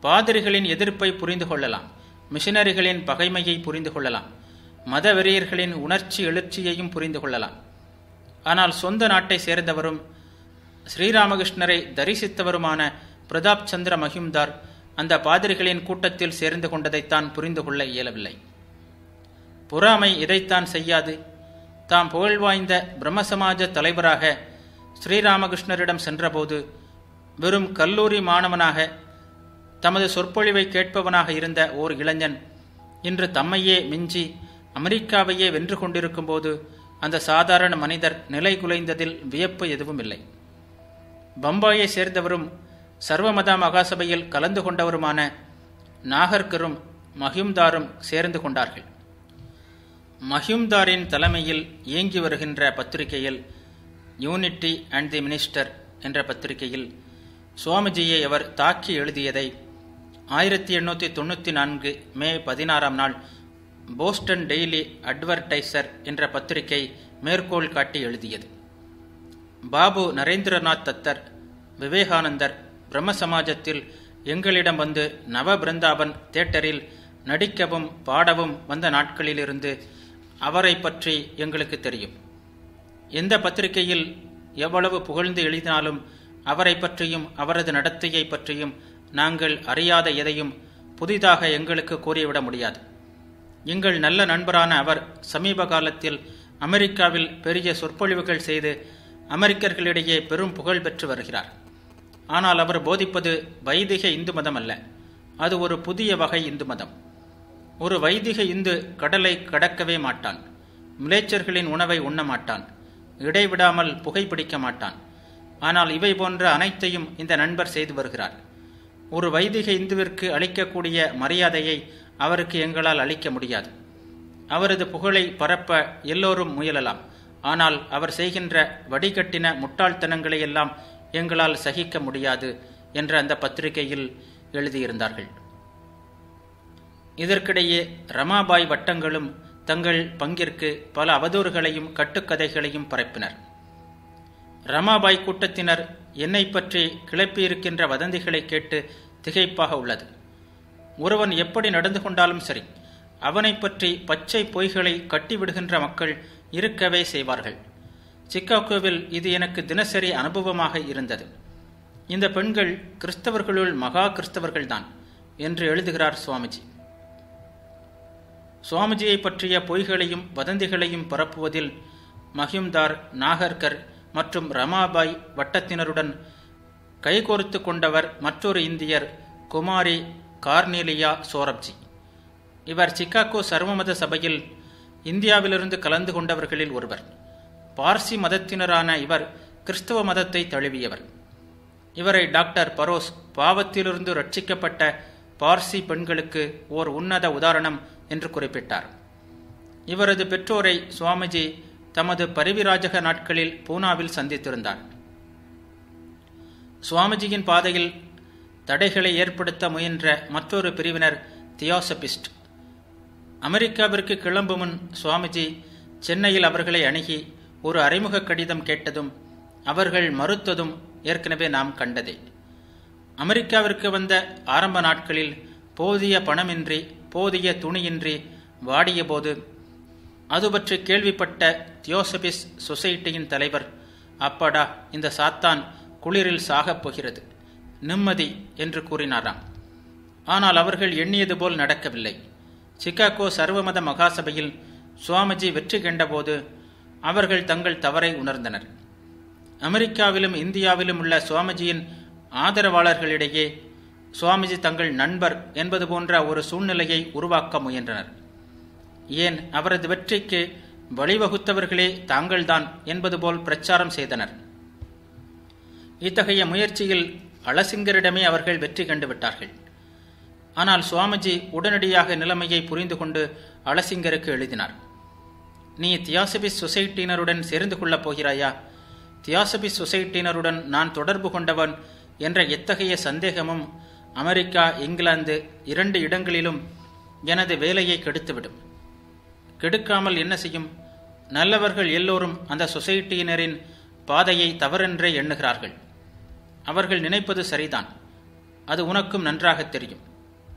பாதிரிகளின் எதிர்ப்பை புரிந்து கொள்ளலாம், மிஷனரிகளின் பகைமையை புரிந்து கொள்ளலாம், மத வெறியர்களின் உணர்ச்சி எழுச்சியையும் புரிந்து கொள்ளலாம். ஆனால் சொந்த நாட்டை சேர்ந்தவரும் ஸ்ரீராமகிருஷ்ணரை தரிசித்தவருமான பிரதாப் சந்திர மஹிம்தார் அந்த பாதிரிகளின் கூட்டத்தில் சேர்ந்து கொண்டதைத்தான் புரிந்து கொள்ள இயலவில்லை. பொறாமை இதைத்தான் செய்யாது. தாம் புகழ்வாய்ந்த பிரம்மசமாஜ தலைவராக ஸ்ரீராமகிருஷ்ணரிடம் சென்றபோது வெறும் கல்லூரி மாணவனாக தமது சொற்பொழிவை கேட்பவனாக இருந்த ஓர் இளைஞன் இன்று தம்மையே மிஞ்சி அமெரிக்காவையே வென்று கொண்டிருக்கும் போது அந்த சாதாரண மனிதர் நிலை குலைந்ததில் வியப்பு எதுவும் இல்லை. பம்பாயை சேர்ந்தவரும் சர்வமத மகாசபையில் கலந்து கொண்டவருமான நாகர்கரும் மஹிம்தாரும் சேர்ந்து கொண்டார்கள். மஹிம்தாரின் தலைமையில் இயங்கி வருகின்ற பத்திரிகையில் யூனிட்டி அண்ட் தி மினிஸ்டர் என்ற பத்திரிகையில் சுவாமிஜியை அவர் தாக்கி எழுதியதை ஆயிரத்தி எண்ணூற்றி தொண்ணூற்றி நான்கு மே பதினாறாம் நாள் போஸ்டன் டெய்லி அட்வர்டைசர் என்ற பத்திரிகை மேற்கோள் காட்டி எழுதியது. பாபு நரேந்திரநாத் தத்தர், விவேகானந்தர் பிரம்ம சமாஜத்தில் எங்களிடம் வந்து நவ பிருந்தாவன் தியேட்டரில் நடிக்கவும் பாடவும் வந்த நாட்களிலிருந்து அவரை பற்றி எங்களுக்கு தெரியும். எந்த பத்திரிகையில் எவ்வளவு புகழ்ந்து எழுதினாலும் அவரை பற்றியும் அவரது நடத்தையை பற்றியும் நாங்கள் அறியாத எதையும் புதிதாக எங்களுக்கு கூறிவிட முடியாது. எங்கள் நல்ல நண்பரான அவர் சமீப காலத்தில் அமெரிக்காவில் பெரிய சொற்பொழிவுகள் செய்து அமெரிக்கர்களிடையே பெரும் புகழ் பெற்று வருகிறார். ஆனால் அவர் போதிப்பது வைதிக இந்து மதம் அல்ல, அது ஒரு புதிய வகை இந்து மதம். ஒரு வைதிக இந்து கடலை கடக்கவே மாட்டான், மிலேச்சர்களின் உணவை உண்ண மாட்டான், இடைவிடாமல் புகைப்பிடிக்க மாட்டான். ஆனால் இவை போன்ற அனைத்தையும் இந்த நண்பர் செய்து வருகிறார். ஒரு வைதிக இந்துவிற்கு அளிக்கக்கூடிய மரியாதையை அவருக்கு எங்களால் அளிக்க முடியாது. அவரது புகழை பரப்ப எல்லோரும் முயலலாம், ஆனால் அவர் செய்கின்ற வடிகட்டின முட்டாள்தனங்களை எல்லாம் எங்களால் சகிக்க முடியாது என்ற அந்த பத்திரிகையில் எழுதியிருந்தார்கள். இதற்கிடையே ரமாபாய் வட்டங்களும் தங்கள் பங்கிற்கு பல அவதூறுகளையும் கட்டுக்கதைகளையும் பரப்பினர். ரமாபாய் கூட்டத்தினர் என்னை பற்றி கிளப்பியிருக்கின்ற வதந்திகளை கேட்டு திகைப்பாக உள்ளது. ஒருவன் எப்படி நடந்து கொண்டாலும் சரி, அவனை பற்றி பச்சை பொய்களை கட்டிவிடுகின்ற மக்கள் இருக்கவே செய்வார்கள். சிக்காகோவில் இது எனக்கு தினசரி அனுபவமாக இருந்தது. இந்த பெண்கள் கிறிஸ்தவர்களுள் மகா கிறிஸ்தவர்கள்தான் என்று எழுதுகிறார் சுவாமிஜி. சுவாமிஜியை பற்றிய பொய்களையும் வதந்திகளையும் பரப்புவதில் மஹிம்தார், நாகர்கர் மற்றும் ரமாபாய் வட்டத்தினருடன் கைகோர்த்து கொண்டவர் மற்றொரு இந்தியர், குமாரி கார்னேலியா சோரப்ஜி. இவர் சிக்காகோ சர்வமத சபையில் இந்தியாவிலிருந்து கலந்து கொண்டவர்களில் ஒருவர். பார்சி மதத்தினரான இவர் கிறிஸ்தவ மதத்தை தழுவியவர். இவரை டாக்டர் பரோஸ் பாவத்திலிருந்து ரட்சிக்கப்பட்ட பார்சி பெண்களுக்கு ஓர் உன்னத உதாரணம் என்று குறிப்பிட்டார். இவரது பெற்றோரை சுவாமிஜி தமது பரிவிராஜக நாட்களில் பூனாவில் சந்தித்திருந்தார். சுவாமிஜியின் பாதையில் தடைகளை ஏற்படுத்த முயன்ற மற்றொரு பிரிவினர் தியோசபிஸ்ட். அமெரிக்காவிற்கு கிளம்பும் முன் சுவாமிஜி சென்னையில் அவர்களை அணுகி ஒரு அறிமுக கடிதம் கேட்டதும் அவர்கள் மறுத்ததும் ஏற்கனவே நாம் கண்டதே. அமெரிக்காவிற்கு வந்த ஆரம்ப நாட்களில் போதிய பணமின்றி போதிய துணியின்றி வாடிய போது அது பற்றி கேள்விப்பட்ட தியோசபிஸ் சொசைட்டியின் தலைவர், அப்பாடா, இந்த சாத்தான் குளிரில் சாகப் போகிறது, நிம்மதி என்று கூறினாராம். ஆனால் அவர்கள் எண்ணியது போல் நடக்கவில்லை. சிக்காகோ சர்வமத மகாசபையில் சுவாமிஜி வெற்றி கண்டபோது அவர்கள் தங்கள் தவறை உணர்ந்தனர். அமெரிக்காவிலும் இந்தியாவிலும் உள்ள சுவாமிஜியின் ஆதரவாளர்களிடையே சுவாமிஜி தங்கள் நண்பர் என்பது போன்ற ஒரு சூழ்நிலையை உருவாக்க முயன்றனர். ஏன், அவரது வெற்றிக்கு வழிவகுத்தவர்களே தாங்கள்தான் என்பது போல் பிரச்சாரம் செய்தனர். இத்தகைய முயற்சியில் அலசிங்கரிடமே அவர்கள் வெற்றி கண்டுவிட்டார்கள். ஆனால் சுவாமிஜி உடனடியாக நிலைமையை புரிந்து கொண்டு அலசிங்கருக்கு எழுதினார். நீ தியாசபிஸ் சொசைட்டியினருடன் சேர்ந்து கொள்ளப் போகிறாயா? தியாசபிஸ் சொசைட்டியினருடன் நான் தொடர்பு கொண்டவன் என்ற எத்தகைய சந்தேகமும் அமெரிக்கா, இங்கிலாந்து இரண்டு இடங்களிலும் எனது வேலையை கெடுத்துவிடும். கெடுக்காமல் என்ன செய்யும்? நல்லவர்கள் எல்லோரும் அந்த சொசைட்டியினரின் பாதையை தவறென்றே எண்ணுகிறார்கள். அவர்கள் நினைப்பது சரிதான். அது உனக்கும் நன்றாக தெரியும்.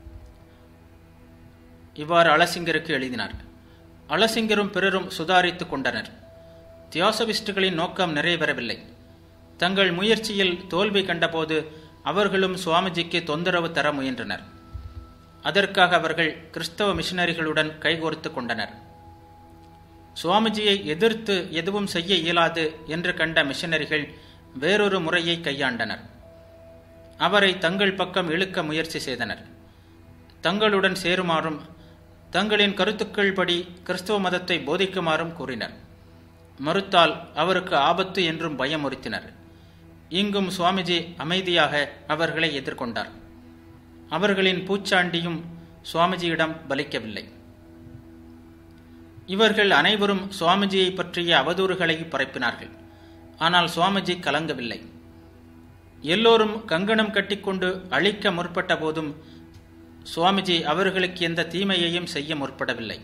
இவ்வாறு அலசிங்கருக்கு எழுதினார். அலசிங்கரும் பிறரும் சுதாரித்து கொண்டனர். தியோசபிஸ்டுகளின் நோக்கம் நிறைவேறவில்லை. தங்கள் முயற்சியில் தோல்வி கண்டபோது அவர்களும் சுவாமிஜிக்கு தொந்தரவு தர முயன்றனர். அதற்காக அவர்கள் கிறிஸ்தவ மிஷனரிகளுடன் கைகோர்த்து கொண்டனர். சுவாமிஜியை எதிர்த்து எதுவும் செய்ய இயலாது என்று கண்ட மிஷனரிகள் வேறொரு முறையை கையாண்டனர். அவரை தங்கள் பக்கம் இழுக்க முயற்சி செய்தனர். தங்களுடன் சேருமாறும் தங்களின் கருத்துக்கள் படி கிறிஸ்தவ மதத்தை போதிக்குமாறும் கூறினர். மறுத்தால் அவருக்கு ஆபத்து என்றும் பயமுறுத்தினர். இங்கும் சுவாமிஜி அமைதியாக அவர்களை எதிர்கொண்டார். அவர்களின் பூச்சாண்டியும் சுவாமிஜியிடம் பலிக்கவில்லை. இவர்கள் அனைவரும் சுவாமிஜியை பற்றிய அவதூறுகளை பரப்பினார்கள். ஆனால் சுவாமிஜி கலங்கவில்லை. எல்லோரும் கங்கணம் கட்டிக்கொண்டு அழிக்க முற்பட்ட போதும் சுவாமிஜி அவர்களுக்கு எந்த தீமையையும் செய்ய முற்படவில்லை.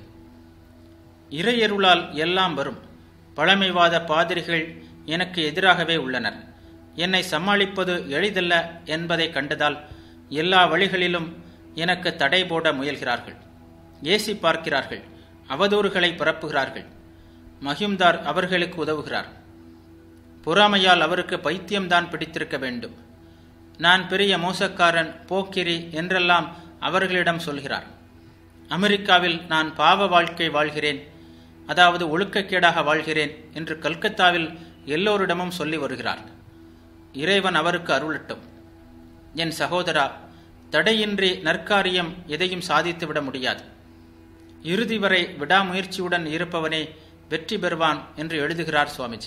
இறையருளால் எல்லாம் வரும். பழமைவாத பாதிரிகள் எனக்கு எதிராகவே உள்ளனர். என்னை சமாளிப்பது எளிதல்ல என்பதை கண்டதால் எல்லா வழிகளிலும் எனக்கு தடை போட முயல்கிறார்கள். ஏசி பார்க்கிறார்கள். அவதூறுகளை பரப்புகிறார்கள். மஹிம்தார் அவர்களுக்கு உதவுகிறார். பொறாமையால் அவருக்கு பைத்தியம்தான் பிடித்திருக்க வேண்டும். நான் பெரிய மோசக்காரன், போக்கிரி என்றெல்லாம் அவர்களிடம் சொல்கிறார். அமெரிக்காவில் நான் பாவ வாழ்க்கை வாழ்கிறேன், அதாவது ஒழுக்கக்கேடாக வாழ்கிறேன் என்று கல்கத்தாவில் எல்லோரிடமும் சொல்லி வருகிறார். இறைவன் அவருக்கு அருளட்டும். என் சகோதரா, தடையின்றி நற்காரியம் எதையும் சாதித்துவிட முடியாது. இறுதி வரை விடாமுயற்சியுடன் இருப்பவனே வெற்றி பெறுவான் என்று எழுதுகிறார் சுவாமிஜி.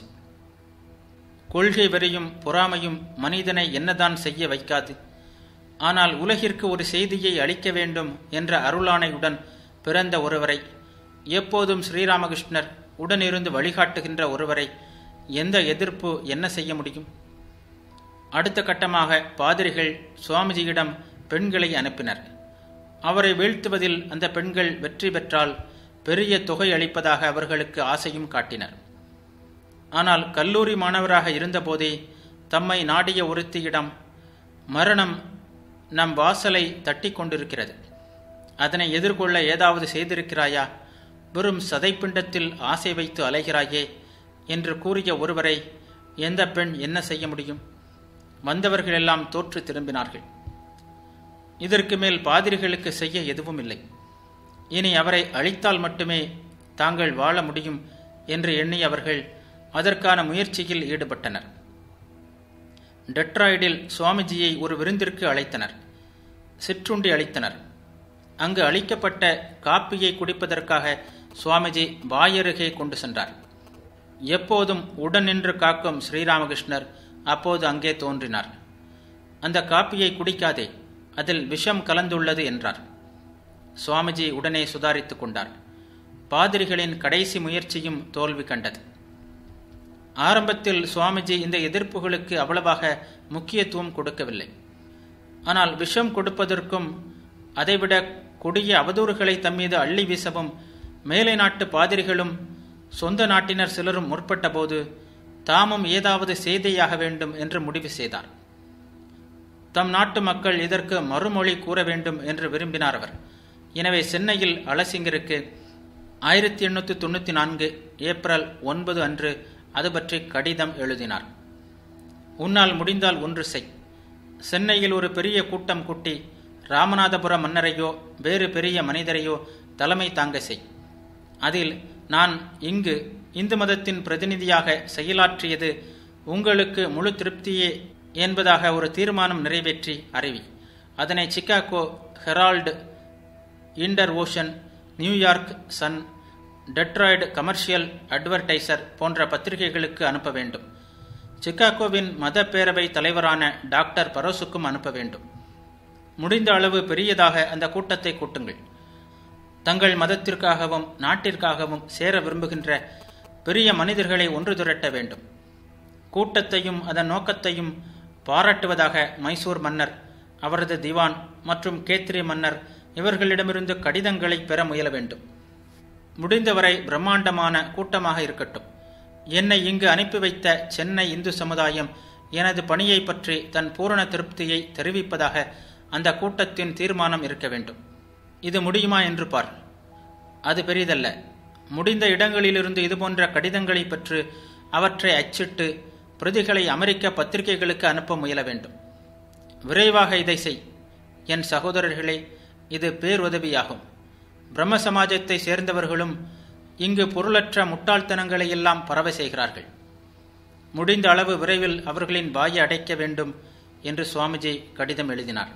கொள்கை வெறியும் பொறாமையும் மனிதனை என்னதான் செய்ய வைக்காது. ஆனால் உலகிற்கு ஒரு செய்தியை அளிக்க வேண்டும் என்ற அருளானையுடன் பிறந்த ஒருவரை, எப்போதும் ஸ்ரீராமகிருஷ்ணர் உடனிருந்து வழிகாட்டுகின்ற ஒருவரை எந்த எதிர்ப்பு என்ன செய்ய முடியும்? அடுத்த கட்டமாக பாதிரிகள் சுவாமிஜியிடம் பெண்களை அனுப்பினர். அவரை வீழ்த்துவதில் அந்த பெண்கள் வெற்றி பெற்றால் பெரிய தொகை அளிப்பதாக அவர்களுக்கு ஆசையும் காட்டினர். ஆனால் கல்லூரி மாணவராக இருந்தபோதே தம்மை நாடிய ஒருத்தியிடம், மரணம் நம் வாசலை தட்டி கொண்டிருக்கிறது, அதனை எதிர்கொள்ள ஏதாவது செய்திருக்கிறாயா? வெறும் சதைப்பிண்டத்தில் ஆசை வைத்து அலைகிறாயே என்று கூறிய ஒருவரை எந்த பெண் என்ன செய்ய முடியும்? வந்தவர்களெல்லாம் தோற்று திரும்பினார்கள். இதற்கு மேல் பாதிரிகளுக்கு செய்ய எதுவும் இல்லை. இனி அவரை அழித்தால் மட்டுமே தாங்கள் வாழ முடியும் என்று எண்ணியவர்கள் அதற்கான முயற்சியில் ஈடுபட்டனர். டெட்ராய்டில் சுவாமிஜியை ஒரு விருந்திற்கு அழைத்தனர். சிற்றுண்டி அளித்தனர். அங்கு அளிக்கப்பட்ட காப்பியை குடிப்பதற்காக சுவாமிஜி வாயருகே கொண்டு சென்றார். எப்போதும் உடன் நின்று காக்கும் ஸ்ரீராமகிருஷ்ணர் அப்போது அங்கே தோன்றினார். அந்த காப்பியை குடிக்காதே, அதில் விஷம் கலந்துள்ளது என்றார். சுவாமிஜி உடனே சுதாரித்து கொண்டார். பாதிரிகளின் கடைசி முயற்சியும் தோல்வி கண்டது. ஆரம்பத்தில் சுவாமிஜி இந்த எதிர்ப்புகளுக்கு அவ்வளவாக முக்கியத்துவம் கொடுக்கவில்லை. ஆனால் விஷம் கொடுப்பதற்கும் அதைவிட கொடிய அவதூறுகளை தம்மீது அள்ளி வீசவும் மேலை நாட்டு பாதிரிகளும் சொந்த நாட்டினர் சிலரும் முற்பட்ட போது தாமும் ஏதாவது செய்தியாக வேண்டும் என்று முடிவு செய்தார். தம் நாட்டு மக்கள் இதற்கு மறுமொழி கூற வேண்டும் என்று விரும்பினார் அவர். எனவே சென்னையில் அலசிங்கருக்கு ஆயிரத்தி எண்ணூற்றி தொண்ணூற்றி நான்கு ஏப்ரல் ஒன்பது அன்று அது பற்றி கடிதம் எழுதினார். உன்னால் முடிந்தால் ஒன்று செய். சென்னையில் ஒரு பெரிய கூட்டம் கூட்டி ராமநாதபுர மன்னரையோ வேறு பெரிய மனிதரையோ தலைமை தாங்க செய். அதில் நான் இங்கு இந்து மதத்தின் பிரதிநிதியாக செயலாற்றியது உங்களுக்கு முழு திருப்தியே என்பதாக ஒரு தீர்மானம் நிறைவேற்றி அறிவி. அதனை Chicago Herald, Inter Ocean, New York Sun, Detroit Commercial Advertiser போன்ற பத்திரிகைகளுக்கு அனுப்ப வேண்டும். சிகாகோவின் மத பேரவை தலைவரான டாக்டர் பரோசுக்கும் அனுப்ப வேண்டும். முடிந்த அளவு பெரியதாக அந்த கூட்டத்தை கூட்டுங்கள். தங்கள் மதத்திற்காகவும் நாட்டிற்காகவும் சேர விரும்புகின்ற பெரிய மனிதர்களை ஒன்று திரட்ட வேண்டும். கூட்டத்தையும் அதன் நோக்கத்தையும் பாராட்டுவதாக மைசூர் மன்னர், அவரது திவான் மற்றும் கேத்ரி மன்னர் இவர்களிடமிருந்து கடிதங்களை பெற முயல வேண்டும். முடிந்தவரை பிரம்மாண்டமான கூட்டமாக இருக்கட்டும். என்னை இங்கு அனுப்பி வைத்த சென்னை இந்து சமுதாயம் எனது பணியை பற்றி தன் பூரண திருப்தியை தெரிவிப்பதாக அந்த கூட்டத்தின் தீர்மானம் இருக்க வேண்டும். இது முடியுமா என்று பார். அது பெரிதல்ல. முடிந்த இடங்களிலிருந்து இதுபோன்ற கடிதங்களை பெற்று அவற்றை அச்சிட்டு பிரதிகளை அமெரிக்க பத்திரிகைகளுக்கு அனுப்ப முயல வேண்டும். விரைவாக இதை செய். என் சகோதரர்களே, இது பேருதவியாகும். பிரம்ம சமாஜத்தை சேர்ந்தவர்களும் இங்கு பொருளற்ற முட்டாள்தனங்களை எல்லாம் பரவ செய்கிறார்கள். முடிந்த அளவு விரைவில் அவர்களின் வாயை அடைக்க வேண்டும் என்று சுவாமிஜி கடிதம் எழுதினார்.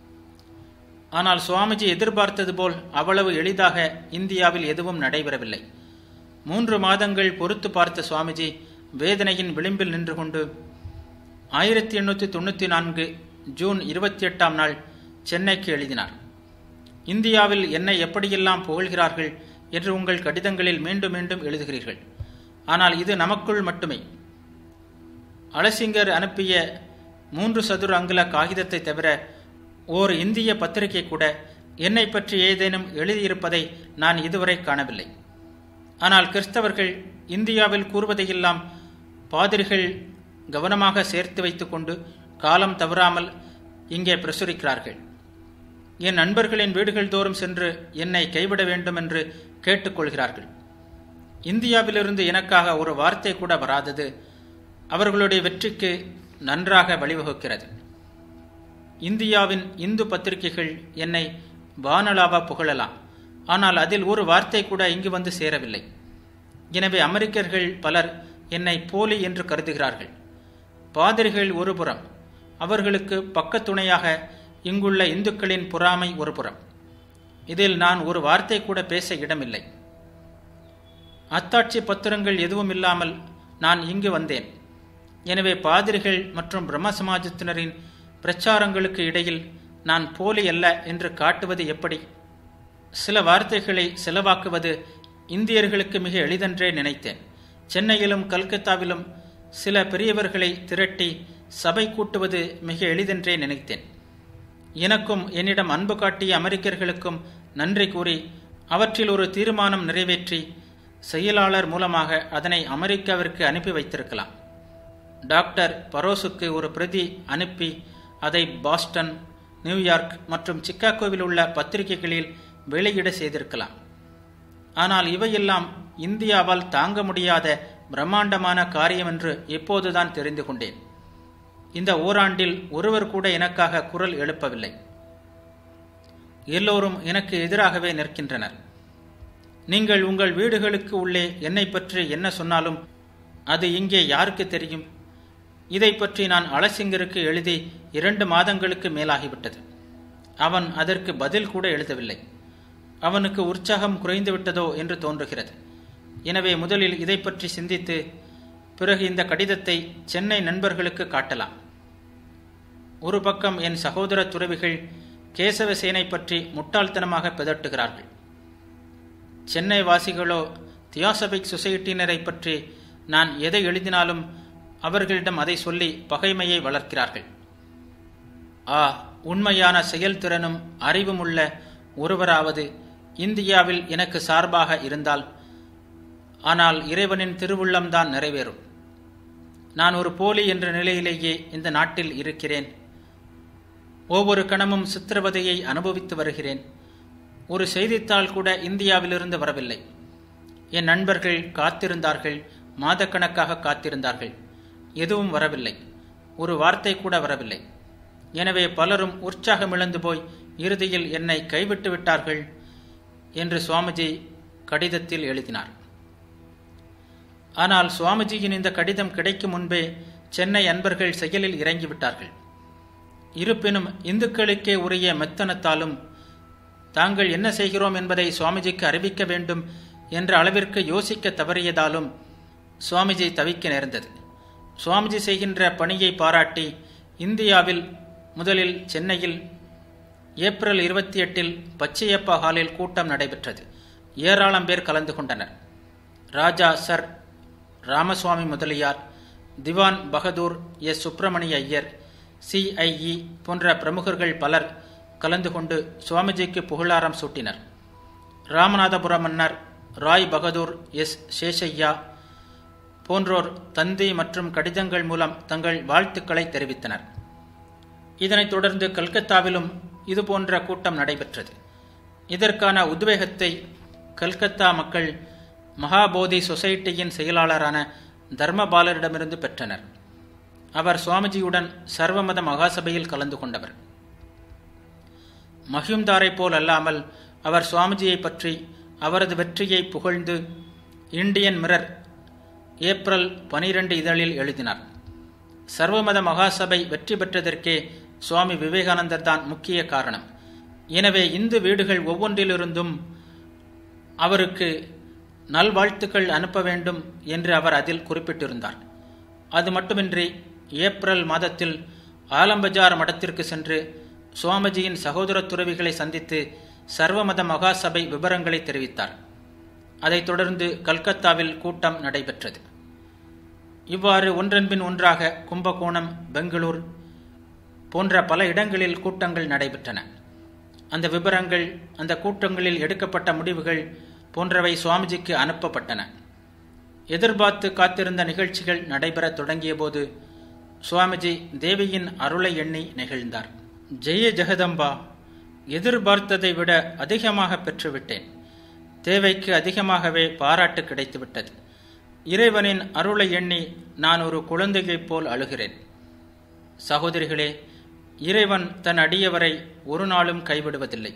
ஆனால் சுவாமிஜி எதிர்பார்த்தது போல் அவ்வளவு எளிதாக இந்தியாவில் எதுவும் நடைபெறவில்லை. மூன்று மாதங்கள் பொறுத்து பார்த்த சுவாமிஜி வேதனையின் விளிம்பில் நின்று கொண்டு ஆயிரத்தி எண்ணூற்றி தொண்ணூற்றி நான்கு ஜூன் இருபத்தி எட்டாம் நாள் சென்னைக்கு எழுதினார். இந்தியாவில் என்னை எப்படியெல்லாம் புகழ்கிறார்கள் என்று உங்கள் கடிதங்களில் மீண்டும் மீண்டும் எழுதுகிறீர்கள். ஆனால் இது நமக்குள் மட்டுமே. அலசிங்கர் அனுப்பிய மூன்று சதுர அங்குல காகிதத்தை தவிர ஓர் இந்திய பத்திரிகை கூட என்னை பற்றி ஏதேனும் எழுதியிருப்பதை நான் இதுவரை காணவில்லை. ஆனால் கிறிஸ்தவர்கள் இந்தியாவில் கூறுவதையெல்லாம் பாதிரிகள் கவனமாக சேர்த்து வைத்துக் கொண்டு காலம் தவறாமல் இங்கே பிரசுரிக்கிறார்கள். என் நண்பர்களின் வீடுகள் தோறும் சென்று என்னை கைவிட வேண்டும் என்று கேட்டுக்கொள்கிறார்கள். இந்தியாவிலிருந்து எனக்காக ஒரு வார்த்தை கூட வராதது அவர்களுடைய வெற்றிக்கு நன்றாக வழிவகுக்கிறது. இந்தியாவின் இந்து பத்திரிகைகள் என்னை வானளாவா புகழலாம். ஆனால் அதில் ஒரு வார்த்தை கூட இங்கு வந்து சேரவில்லை. எனவே அமெரிக்கர்கள் பலர் என்னை போலி என்று கருதுகிறார்கள். பாதிரிகள் ஒரு புறம், அவர்களுக்கு பக்கத்துணையாக இங்குள்ள இந்துக்களின் பொறாமை ஒரு புறம். இதில் நான் ஒரு வார்த்தை கூட பேச இடமில்லை. அத்தாட்சி பத்திரங்கள் எதுவும் இல்லாமல் நான் இங்கு வந்தேன். எனவே பாதிரிகள் மற்றும் பிரம்ம சமாஜத்தினரின் பிரச்சாரங்களுக்கு இடையில் நான் போலி அல்ல என்று காட்டுவது எப்படி? சில வார்த்தைகளை செலவாக்குவது இந்தியர்களுக்கு மிக எளிதென்றே நினைத்தேன். சென்னையிலும் கல்கத்தாவிலும் சில பெரியவர்களை திரட்டி சபை கூட்டுவது மிக எளிதென்றே நினைத்தேன். எனக்கும் என்னிடம் அன்பு காட்டிய அமெரிக்கர்களுக்கும் நன்றி கூறி அவற்றில் ஒரு தீர்மானம் நிறைவேற்றி செயலாளர் மூலமாக அதனை அமெரிக்காவிற்கு அனுப்பி வைத்திருக்கலாம். டாக்டர் பரோசுக்கு ஒரு பிரதி அனுப்பி அதை பாஸ்டன், நியூயார்க் மற்றும் சிக்காகோவில் உள்ள பத்திரிகைகளில் வெளியிட செய்திருக்கலாம். ஆனால் இவையெல்லாம் இந்தியாவால் தாங்க முடியாத பிரம்மாண்டமான காரியம் என்று இப்போதுதான் தெரிந்து கொண்டேன். இந்த ஓராண்டில் ஒருவர் கூட எனக்காக குரல் எழுப்பவில்லை. எல்லோரும் எனக்கு எதிராகவே நிற்கின்றனர். நீங்கள் உங்கள் வீடுகளுக்கு உள்ளே என்னை பற்றி என்ன சொன்னாலும் அது இங்கே யாருக்கு தெரியும்? இதை பற்றி நான் அலசிங்கருக்கு எழுதி இரண்டு மாதங்களுக்கு மேலாகிவிட்டது. அவன் அதற்கு பதில் கூட எழுதவில்லை. அவனுக்கு உற்சாகம் குறைந்து விட்டதோ என்று தோன்றுகிறது. எனவே முதலில் இதை பற்றி சிந்தித்து பிறகு இந்த கடிதத்தை சென்னை நண்பர்களுக்கு காட்டலாம். ஒரு பக்கம் என் சகோதர துறவிகள் கேசவசேனை பற்றி முட்டாள்தனமாக பிதட்டுகிறார்கள். சென்னை வாசிகளோ தியோசபிக் சொசைட்டியினரை பற்றி நான் எதை எழுதினாலும் அவர்களிடம் அதை சொல்லி பகைமையை வளர்க்கிறார்கள். ஆ, உண்மையான செயல்திறனும் அறிவும் உள்ள ஒருவராவது இந்தியாவில் எனக்கு சார்பாக இருந்தால், ஆனால் இறைவனின் திருவுள்ளம்தான் நிறைவேறும். நான் ஒரு போலி என்ற நிலையிலேயே இந்த நாட்டில் இருக்கிறேன். ஒவ்வொரு கணமும் சித்திரவதையை அனுபவித்து வருகிறேன். ஒரு செய்தித்தாள் கூட இந்தியாவிலிருந்து வரவில்லை. என் நண்பர்கள் காத்திருந்தார்கள், மாதக்கணக்காக காத்திருந்தார்கள். எதுவும் வரவில்லை. ஒரு வார்த்தை கூட வரவில்லை. எனவே பலரும் உற்சாகமிழந்து போய் இறுதியில் என்னை கைவிட்டு விட்டார்கள் என்று சுவாமிஜி கடிதத்தில் எழுதினார். ஆனால் சுவாமிஜியின் இந்த கடிதம் கிடைக்கும் முன்பே சென்னை அன்பர்கள் செயலில் இறங்கிவிட்டார்கள். இருப்பினும் இந்துக்களுக்கே உரிய மெத்தனத்தாலும் தாங்கள் என்ன செய்கிறோம் என்பதை சுவாமிஜிக்கு அறிவிக்க வேண்டும் என்ற அளவிற்கு யோசிக்க தவறியதாலும் சுவாமிஜி தவிக்க நேர்ந்தது. சுவாமிஜி செய்கின்ற பணியை பாராட்டி இந்தியாவில் முதலில் சென்னையில் ஏப்ரல் இருபத்தி எட்டில் பச்சையப்பா ஹாலில் கூட்டம் நடைபெற்றது. ஏராளம் பேர் கலந்து கொண்டனர். Raja Sir Ramaswamy Mudaliar, Diwan Bahadur S Subramania Iyer, CIE போன்ற பிரமுகர்கள் பலர் கலந்து கொண்டு சுவாமிஜிக்கு புகழாரம் சூட்டினர். ராமநாதபுரம் மன்னர் ராய் பகதூர் எஸ் சேஷையா போன்றோர் தந்தி மற்றும் கடிதங்கள் மூலம் தங்கள் வாழ்த்துக்களை தெரிவித்தனர். இதனைத் தொடர்ந்து கல்கத்தாவிலும் இதுபோன்ற கூட்டம் நடைபெற்றது. இதற்கான உத்வேகத்தை கல்கத்தா மக்கள் மகாபோதி சொசைட்டியின் செயலாளரான தர்மபாலரிடமிருந்து பெற்றனர். அவர் சுவாமிஜியுடன் சர்வமத மகாசபையில் கலந்து கொண்டவர். மஹ்யூம்தாரை போல் அல்லாமல் அவர் சுவாமிஜியை பற்றி அவரது வெற்றியை புகழ்ந்து இந்தியன் மிரர் ஏப்ரல் பனிரெண்டு இதழில் எழுதினார். சர்வமத மகாசபை வெற்றி பெற்றதற்கே சுவாமி விவேகானந்தர் தான் முக்கிய காரணம். எனவே இந்து வீடுகள் ஒவ்வொன்றிலிருந்தும் அவருக்கு நல்வாழ்த்துக்கள் அனுப்ப வேண்டும் என்று அவர் அதில் குறிப்பிட்டிருந்தார். அது மட்டுமின்றி ஏப்ரல் மாதத்தில் ஆலம்பஜார் மடத்திற்கு சென்று சுவாமிஜியின் சகோதர துறவிகளை சந்தித்து சர்வமத மகாசபை விவரங்களை தெரிவித்தார். அதைத் தொடர்ந்து கல்கத்தாவில் கூட்டம் நடைபெற்றது. இவ்வாறு ஒன்றன்பின் ஒன்றாக கும்பகோணம், பெங்களூர் போன்ற பல இடங்களில் கூட்டங்கள் நடைபெற்றன. அந்த விவரங்கள், அந்த கூட்டங்களில் எடுக்கப்பட்ட முடிவுகள் போன்றவை சுவாமிஜிக்கு அனுப்பப்பட்டன. எதிர்பார்த்து காத்திருந்த நிகழ்ச்சிகள் நடைபெற தொடங்கிய போது சுவாமிஜி தேவியின் அருளை எண்ணி நெகிழ்ந்தார். ஜெய ஜெகதம்பா, எதிர்பார்த்ததை விட அதிகமாக பெற்றுவிட்டேன். தேவைக்கு அதிகமாகவே பாராட்டு கிடைத்துவிட்டது. இறைவனின் அருளை எண்ணி நான் ஒரு குழந்தையைப் போல் அழுகிறேன். சகோதரிகளே, இறைவன் தன் அடியவரை ஒரு நாளும் கைவிடுவதில்லை.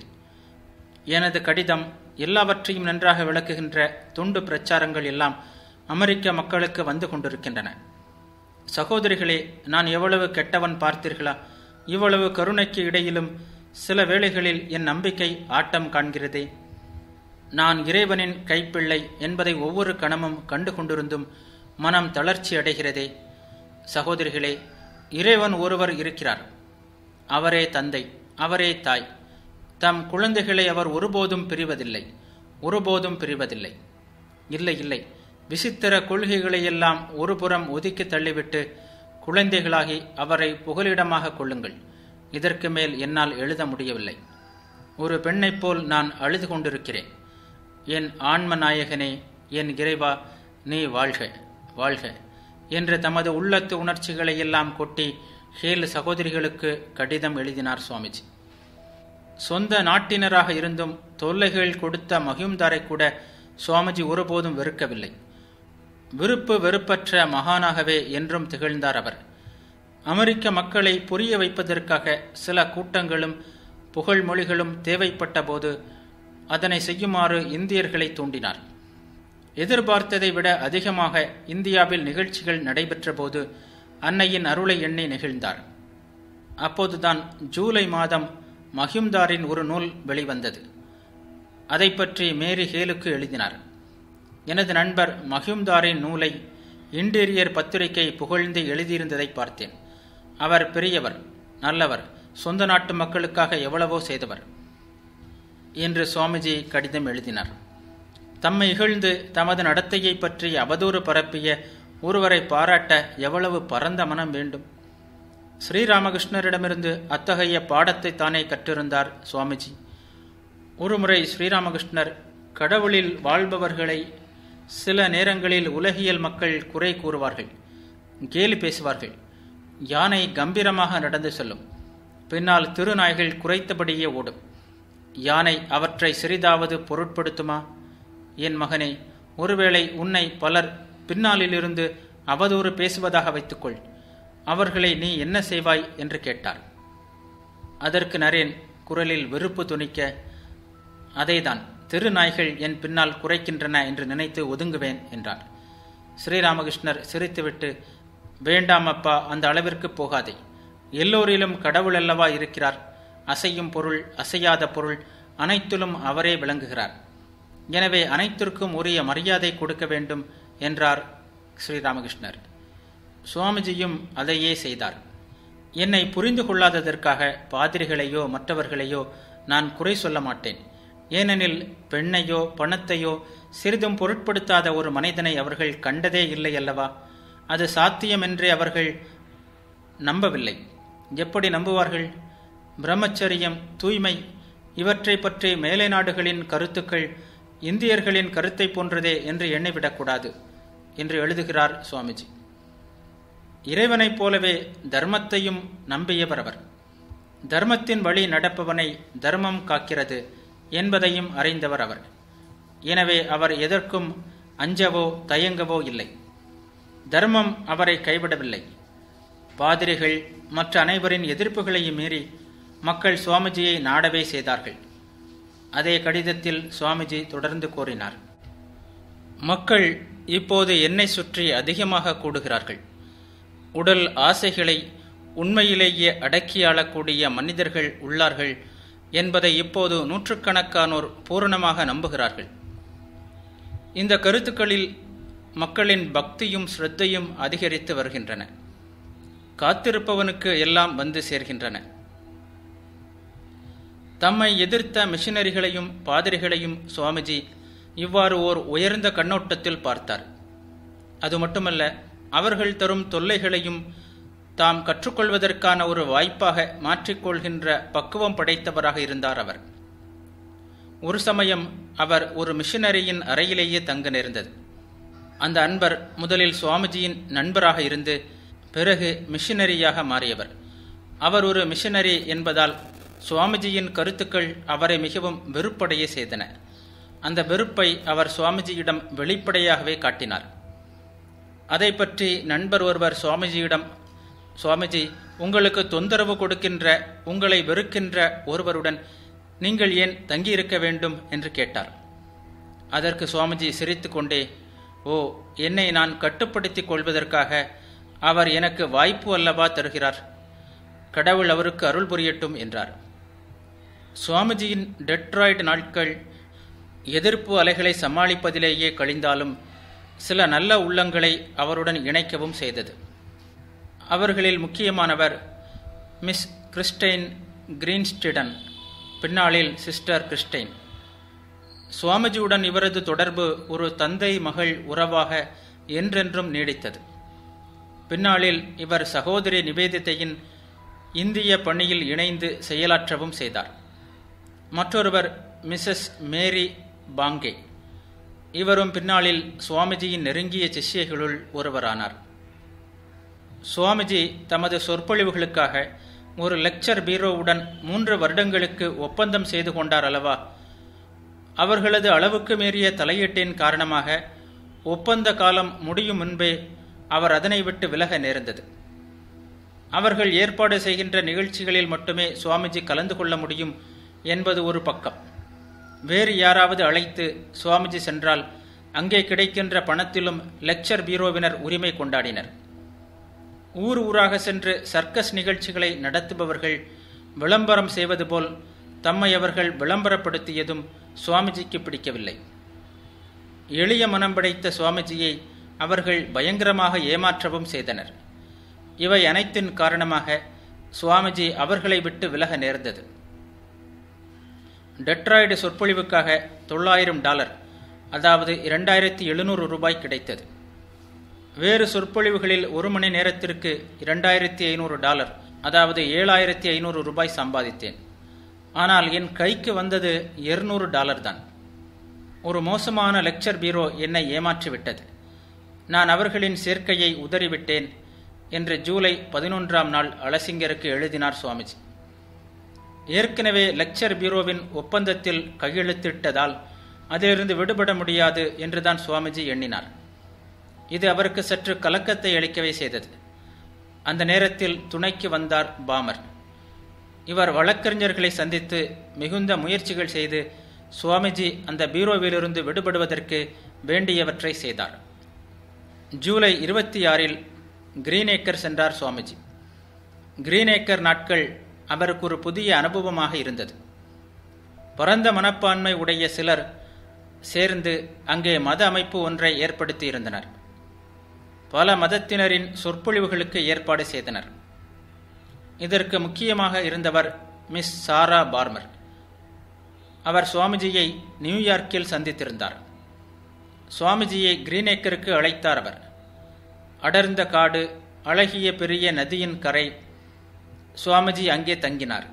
எனது கடிதம், எல்லாவற்றையும் நன்றாக விளக்குகின்ற துண்டு பிரச்சாரங்கள் எல்லாம் அமெரிக்க மக்களுக்கு வந்து கொண்டிருக்கின்றன. சகோதரிகளே, நான் எவ்வளவு கெட்டவன் பார்த்தீர்களா? இவ்வளவு கருணைக்கு இடையிலும் சில வேளைகளில் என் நம்பிக்கை ஆட்டம் காண்கிறதே. நான் இறைவனின் கைப்பிள்ளை என்பதை ஒவ்வொரு கணமும் கண்டு கொண்டிருந்தும் மனம் தளர்ச்சி அடைகிறதே. சகோதரிகளே, இறைவன் ஒருவர் இருக்கிறார். அவரே தந்தை, அவரே தாய். தம் குழந்தைகளை அவர் ஒருபோதும் பிரிவதில்லை, ஒருபோதும் பிரிவதில்லை. இல்லை இல்லை, விசித்திர கொள்கைகளையெல்லாம் ஒருபுறம் ஒதுக்கி தள்ளிவிட்டு குழந்தைகளாகி அவரை புகலிடமாக கொள்ளுங்கள். இதற்கு மேல் என்னால் எழுத முடியவில்லை. ஒரு பெண்ணைப் போல் நான் அழுது கொண்டிருக்கிறேன். என் ஆன்ம நாயகனே, என் இறைவா, நீ வாழ்க வாழ்க என்று தமது உள்ளத்து உணர்ச்சிகளை எல்லாம் கொட்டி ஹேல் சகோதரிகளுக்கு கடிதம் எழுதினார் சுவாமிஜி. சொந்த நாட்டினராக இருந்தும் தொல்லைகள் கொடுத்த மஹ்யூம்தாரை கூட சுவாமிஜி ஒருபோதும் வெறுக்கவில்லை. விருப்பு வெறுப்பற்ற மகானாகவே என்றும் திகழ்ந்தார் அவர். அமெரிக்க மக்களை புரிய வைப்பதற்காக சில கூட்டங்களும் புகழ்மொழிகளும் தேவைப்பட்ட போது அதனை செய்யுமாறு இந்தியர்களை தூண்டினார். எதிர்பார்த்ததை விட அதிகமாக இந்தியாவில் நிகழ்ச்சிகள் நடைபெற்ற போது அன்னையின் அருளை எண்ணி நெகிழ்ந்தார். அப்போதுதான் ஜூலை மாதம் மஹ்யூம்தாரின் ஒரு நூல் வெளிவந்தது. அதை பற்றி மேரி ஹேலுக்கு எழுதினார். எனது நண்பர் மஹ்யூம்தாரின் நூலை இன்டீரியர் பத்திரிகை புகழ்ந்து எழுதியிருந்ததை பார்த்தேன். அவர் பெரியவர், நல்லவர், சொந்த நாட்டு மக்களுக்காக எவ்வளவோ செய்தவர் என்று சுவாமிஜி கடிதம் எழுதினார். தம்மை இகழ்ந்து தமது நடத்தையை பற்றி அவதூறு பரப்பிய ஒருவரை பாராட்ட எவ்வளவு பரந்த மனம் வேண்டும்? ஸ்ரீராமகிருஷ்ணரிடமிருந்து அத்தகைய பாடத்தை தானே கற்றிருந்தார் சுவாமிஜி. ஒருமுறை ஸ்ரீராமகிருஷ்ணர் கடவுளில் வாழ்பவர்களை சில நேரங்களில் உலகியல் மக்கள் குறை கூறுவார்கள், கேலி பேசுவார்கள். யானை கம்பீரமாக நடந்து செல்லும், பின்னால் திருநாய்கள் குறைத்தபடியே ஓடும். யானை அவற்றை சிறிதாவது பொருட்படுத்துமா? என் மகனே, ஒருவேளை உன்னை பலர் பின்னாலிலிருந்து அவதூறு பேசுவதாக வைத்துக்கொள். அவர்களை நீ என்ன செய்வாய் என்று கேட்டார். அதற்கு நரேன் குரலில் வெறுப்பு துணிக்க, அதேதான், திருநாய்கள் என் பின்னால் குறைக்கின்றன என்று நினைத்து ஒதுங்குவேன் என்றார். ஸ்ரீராமகிருஷ்ணர் சிரித்துவிட்டு, வேண்டாம் அப்பா, அந்த அளவிற்கு போகாதே. எல்லோரிலும் கடவுள் அல்லவா இருக்கிறார். அசையும் பொருள், அசையாத பொருள் அனைத்திலும் அவரே விளங்குகிறார். எனவே அனைத்திற்கும் உரிய மரியாதை கொடுக்க வேண்டும் என்றார் ஸ்ரீராமகிருஷ்ணர். சுவாமிஜியும் அதையே செய்தார். என்னை புரிந்து கொள்ளாததற்காக பாதிரிகளையோ மற்றவர்களையோ நான் குறை சொல்ல மாட்டேன். ஏனெனில் பெண்ணையோ பணத்தையோ சிறிதும் பொருட்படுத்தாத ஒரு மனிதனை அவர்கள் கண்டதே இல்லை அல்லவா? அது சாத்தியமென்றே அவர்கள் நம்பவில்லை. எப்படி நம்புவார்கள்? பிரம்மச்சரியம், தூய்மை இவற்றை பற்றி மேலை நாடுகளின் கருத்துக்கள் இந்தியர்களின் கருத்தை போன்றதே என்று எண்ணிவிடக்கூடாது. என்று எழுதுகிறார் சுவாமிஜி. இறைவனைப் போலவே தர்மத்தையும் நம்பியவர் அவர். தர்மத்தின் வழி நடப்பவனை தர்மம் காக்கிறது என்பதையும் அறிந்தவர் அவர். எனவே அவர் எதற்கும் அஞ்சவோ தயங்கவோ இல்லை. தர்மம் அவரை கைவிடவில்லை. பாதிரிகள் மற்ற அனைவரின் எதிர்ப்புகளையும் மீறி மக்கள் சுவாமிஜியை நாடவே செய்தார்கள். அதே கடிதத்தில் சுவாமிஜி தொடர்ந்து கூறினார், மக்கள் இப்போது என்னை சுற்றி அதிகமாக கூடுகிறார்கள். உடல் ஆசைகளை உண்மையிலேயே அடக்கியாளக்கூடிய மனிதர்கள் உள்ளார்கள் என்பதை இப்போது நூற்றுக்கணக்கானோர் பூரணமாக நம்புகிறார்கள். இந்த கருத்துக்களில் மக்களின் பக்தியும் ஸ்ரத்தையும் அதிகரித்து வருகின்றன. காத்திருப்பவனுக்கு எல்லாம் வந்து சேர்கின்றன. தம்மை எதிர்த்த மிஷனரிகளையும் பாதிரிகளையும் சுவாமிஜி இவ்வாறு ஓர் உயர்ந்த கண்ணோட்டத்தில் பார்த்தார். அது மட்டுமல்ல, அவர்கள் தரும் தொல்லைகளையும் தாம் கற்றுக்கொள்வதற்கான ஒரு வாய்ப்பாக மாற்றிக்கொள்கின்ற பக்குவம் படைத்தவராக இருந்தார் அவர். ஒரு சமயம் அவர் ஒரு மிஷனரியின் அறையிலேயே தங்க நேர்ந்தது. அந்த அன்பர் முதலில் சுவாமிஜியின் நண்பராக இருந்து பிறகு மிஷனரியாக மாறியவர். அவர் ஒரு மிஷனரி என்பதால் சுவாமிஜியின் கருத்துக்கள் அவரை மிகவும் வெறுப்படைய செய்தன. அந்த வெறுப்பை அவர் சுவாமிஜியிடம் வெளிப்படையாகவே காட்டினார். அதை பற்றி நண்பர் ஒருவர் சுவாமிஜியிடம், சுவாமிஜி, உங்களுக்கு தொந்தரவு கொடுக்கின்ற, உங்களை வெறுக்கின்ற ஒருவருடன் நீங்கள் ஏன் தங்கியிருக்க வேண்டும் என்று கேட்டார். அதற்கு சுவாமிஜி சிரித்து கொண்டே, ஓ, என்னை நான் கட்டுப்படுத்திக் கொள்வதற்காக அவர் எனக்கு வாய்ப்பு அல்லவா தருகிறார், கடவுள் அவருக்கு அருள் புரியட்டும் என்றார். சுவாமிஜியின் டெட்ராய்ட் நாட்கள் எதிர்ப்பு அலைகளை சமாளிப்பதிலேயே கழிந்தாலும் சில நல்ல உள்ளங்களை அவருடன் இணைக்கவும் செய்தது. அவர்களில் முக்கியமானவர் மிஸ் கிறிஸ்டைன் கிரீன்ஸ்டிடன், பின்னாளில் சிஸ்டர் கிறிஸ்டைன். சுவாமிஜியுடன் இவரது தொடர்பு ஒரு தந்தை மகள் உறவாக என்றென்றும் நீடித்தது. பின்னாளில் இவர் சகோதரி நிவேதிதையின் இந்திய பணியில் இணைந்து செயலாற்றவும் செய்தார். மற்றொருவர் மிஸ்ஸஸ் மேரி பாங்கே. இவரும் பின்னாளில் சுவாமிஜியின் நெருங்கிய சிஷ்யர்களுள் ஒருவரானார். சுவாமிஜி தமது சொற்பொழிவுகளுக்காக ஒரு லெக்சர் பீரோவுடன் மூன்று வருடங்களுக்கு ஒப்பந்தம் செய்து கொண்டார் அல்லவா? அவர்களது அளவுக்கு மீறிய தலையீட்டின் காரணமாக ஒப்பந்த காலம் முடியும் முன்பே அவர் அதனை விட்டு விலக நேர்ந்தது. அவர்கள் ஏற்பாடு செய்கின்ற நிகழ்ச்சிகளில் மட்டுமே சுவாமிஜி கலந்து கொள்ள முடியும் என்பது ஒரு பக்கம். வேறு யாராவது அழைத்து சுவாமிஜி சென்றால் அங்கே கிடைக்கின்ற பணத்திலும் லெக்சர் பீரோவினர் உரிமை கொண்டாடினர். ஊர் ஊராக சென்று சர்க்கஸ் நிகழ்ச்சிகளை நடத்துபவர்கள் விளம்பரம் செய்வது போல் தம்மை அவர்கள் விளம்பரப்படுத்தியதும் சுவாமிஜிக்கு பிடிக்கவில்லை. எளிய மனம் படைத்த சுவாமிஜியை அவர்கள் பயங்கரமாக ஏமாற்றவும் செய்தனர். இவை அனைத்தின் காரணமாக சுவாமிஜி அவர்களை விட்டு விலக நேர்ந்தது. டெட்ராய்டு சொற்பொழிவுக்காக தொள்ளாயிரம் டாலர், அதாவது இரண்டாயிரத்தி எழுநூறு ரூபாய் கிடைத்தது. வேறு சொற்பொழிவுகளில் ஒரு மணி நேரத்திற்கு இரண்டாயிரத்தி ஐநூறு டாலர், அதாவது ஏழாயிரத்தி ஐநூறு ரூபாய் சம்பாதித்தேன். ஆனால் என் கைக்கு வந்தது இருநூறு டாலர் தான். ஒரு மோசமான லெக்சர் பீரோ என்னை ஏமாற்றிவிட்டது. நான் அவர்களின் சேர்க்கையை உதறிவிட்டேன் என்று ஜூலை பதினொன்றாம் நாள் அலசிங்கருக்கு எழுதினார் சுவாமிஜி. ஏற்கனவே லெக்சர் பீரோவின் ஒப்பந்தத்தில் கையெழுத்திட்டதால் அதிலிருந்து விடுபட முடியாது என்றுதான் சுவாமிஜி எண்ணினார். இது அவருக்கு சற்று கலக்கத்தை அளிக்கவே செய்தது. அந்த நேரத்தில் துணைக்கு வந்தார் பாமர். இவர் வழக்கறிஞர்களை சந்தித்து மிகுந்த முயற்சிகள் செய்து சுவாமிஜி அந்த பீரோவிலிருந்து விடுபடுவதற்கு வேண்டியவற்றை செய்தார். ஜூலை இருபத்தி ஆறில் கிரீனேக்கர் சென்றார் சுவாமிஜி. கிரீனேக்கர் நாட்கள் அவருக்கு ஒரு புதிய அனுபவமாக இருந்தது. பரந்த மனப்பான்மை உடைய சிலர் சேர்ந்து அங்கே மத அமைப்பு ஒன்றை ஏற்படுத்தி இருந்தனர். பல மதத்தினரின் சொற்பொழிவுகளுக்கு ஏற்பாடு செய்தனர். இதற்கு முக்கியமாக இருந்தவர் மிஸ் சாரா பார்மர். அவர் சுவாமிஜியை நியூயார்க்கில் சந்தித்திருந்தார். சுவாமிஜியை கிரீனேக்கருக்கு அழைத்தார். அவர் அடர்ந்த காடு, அழகிய பெரிய நதியின் கரை. சுவாமிஜி அங்கே தங்கினார்.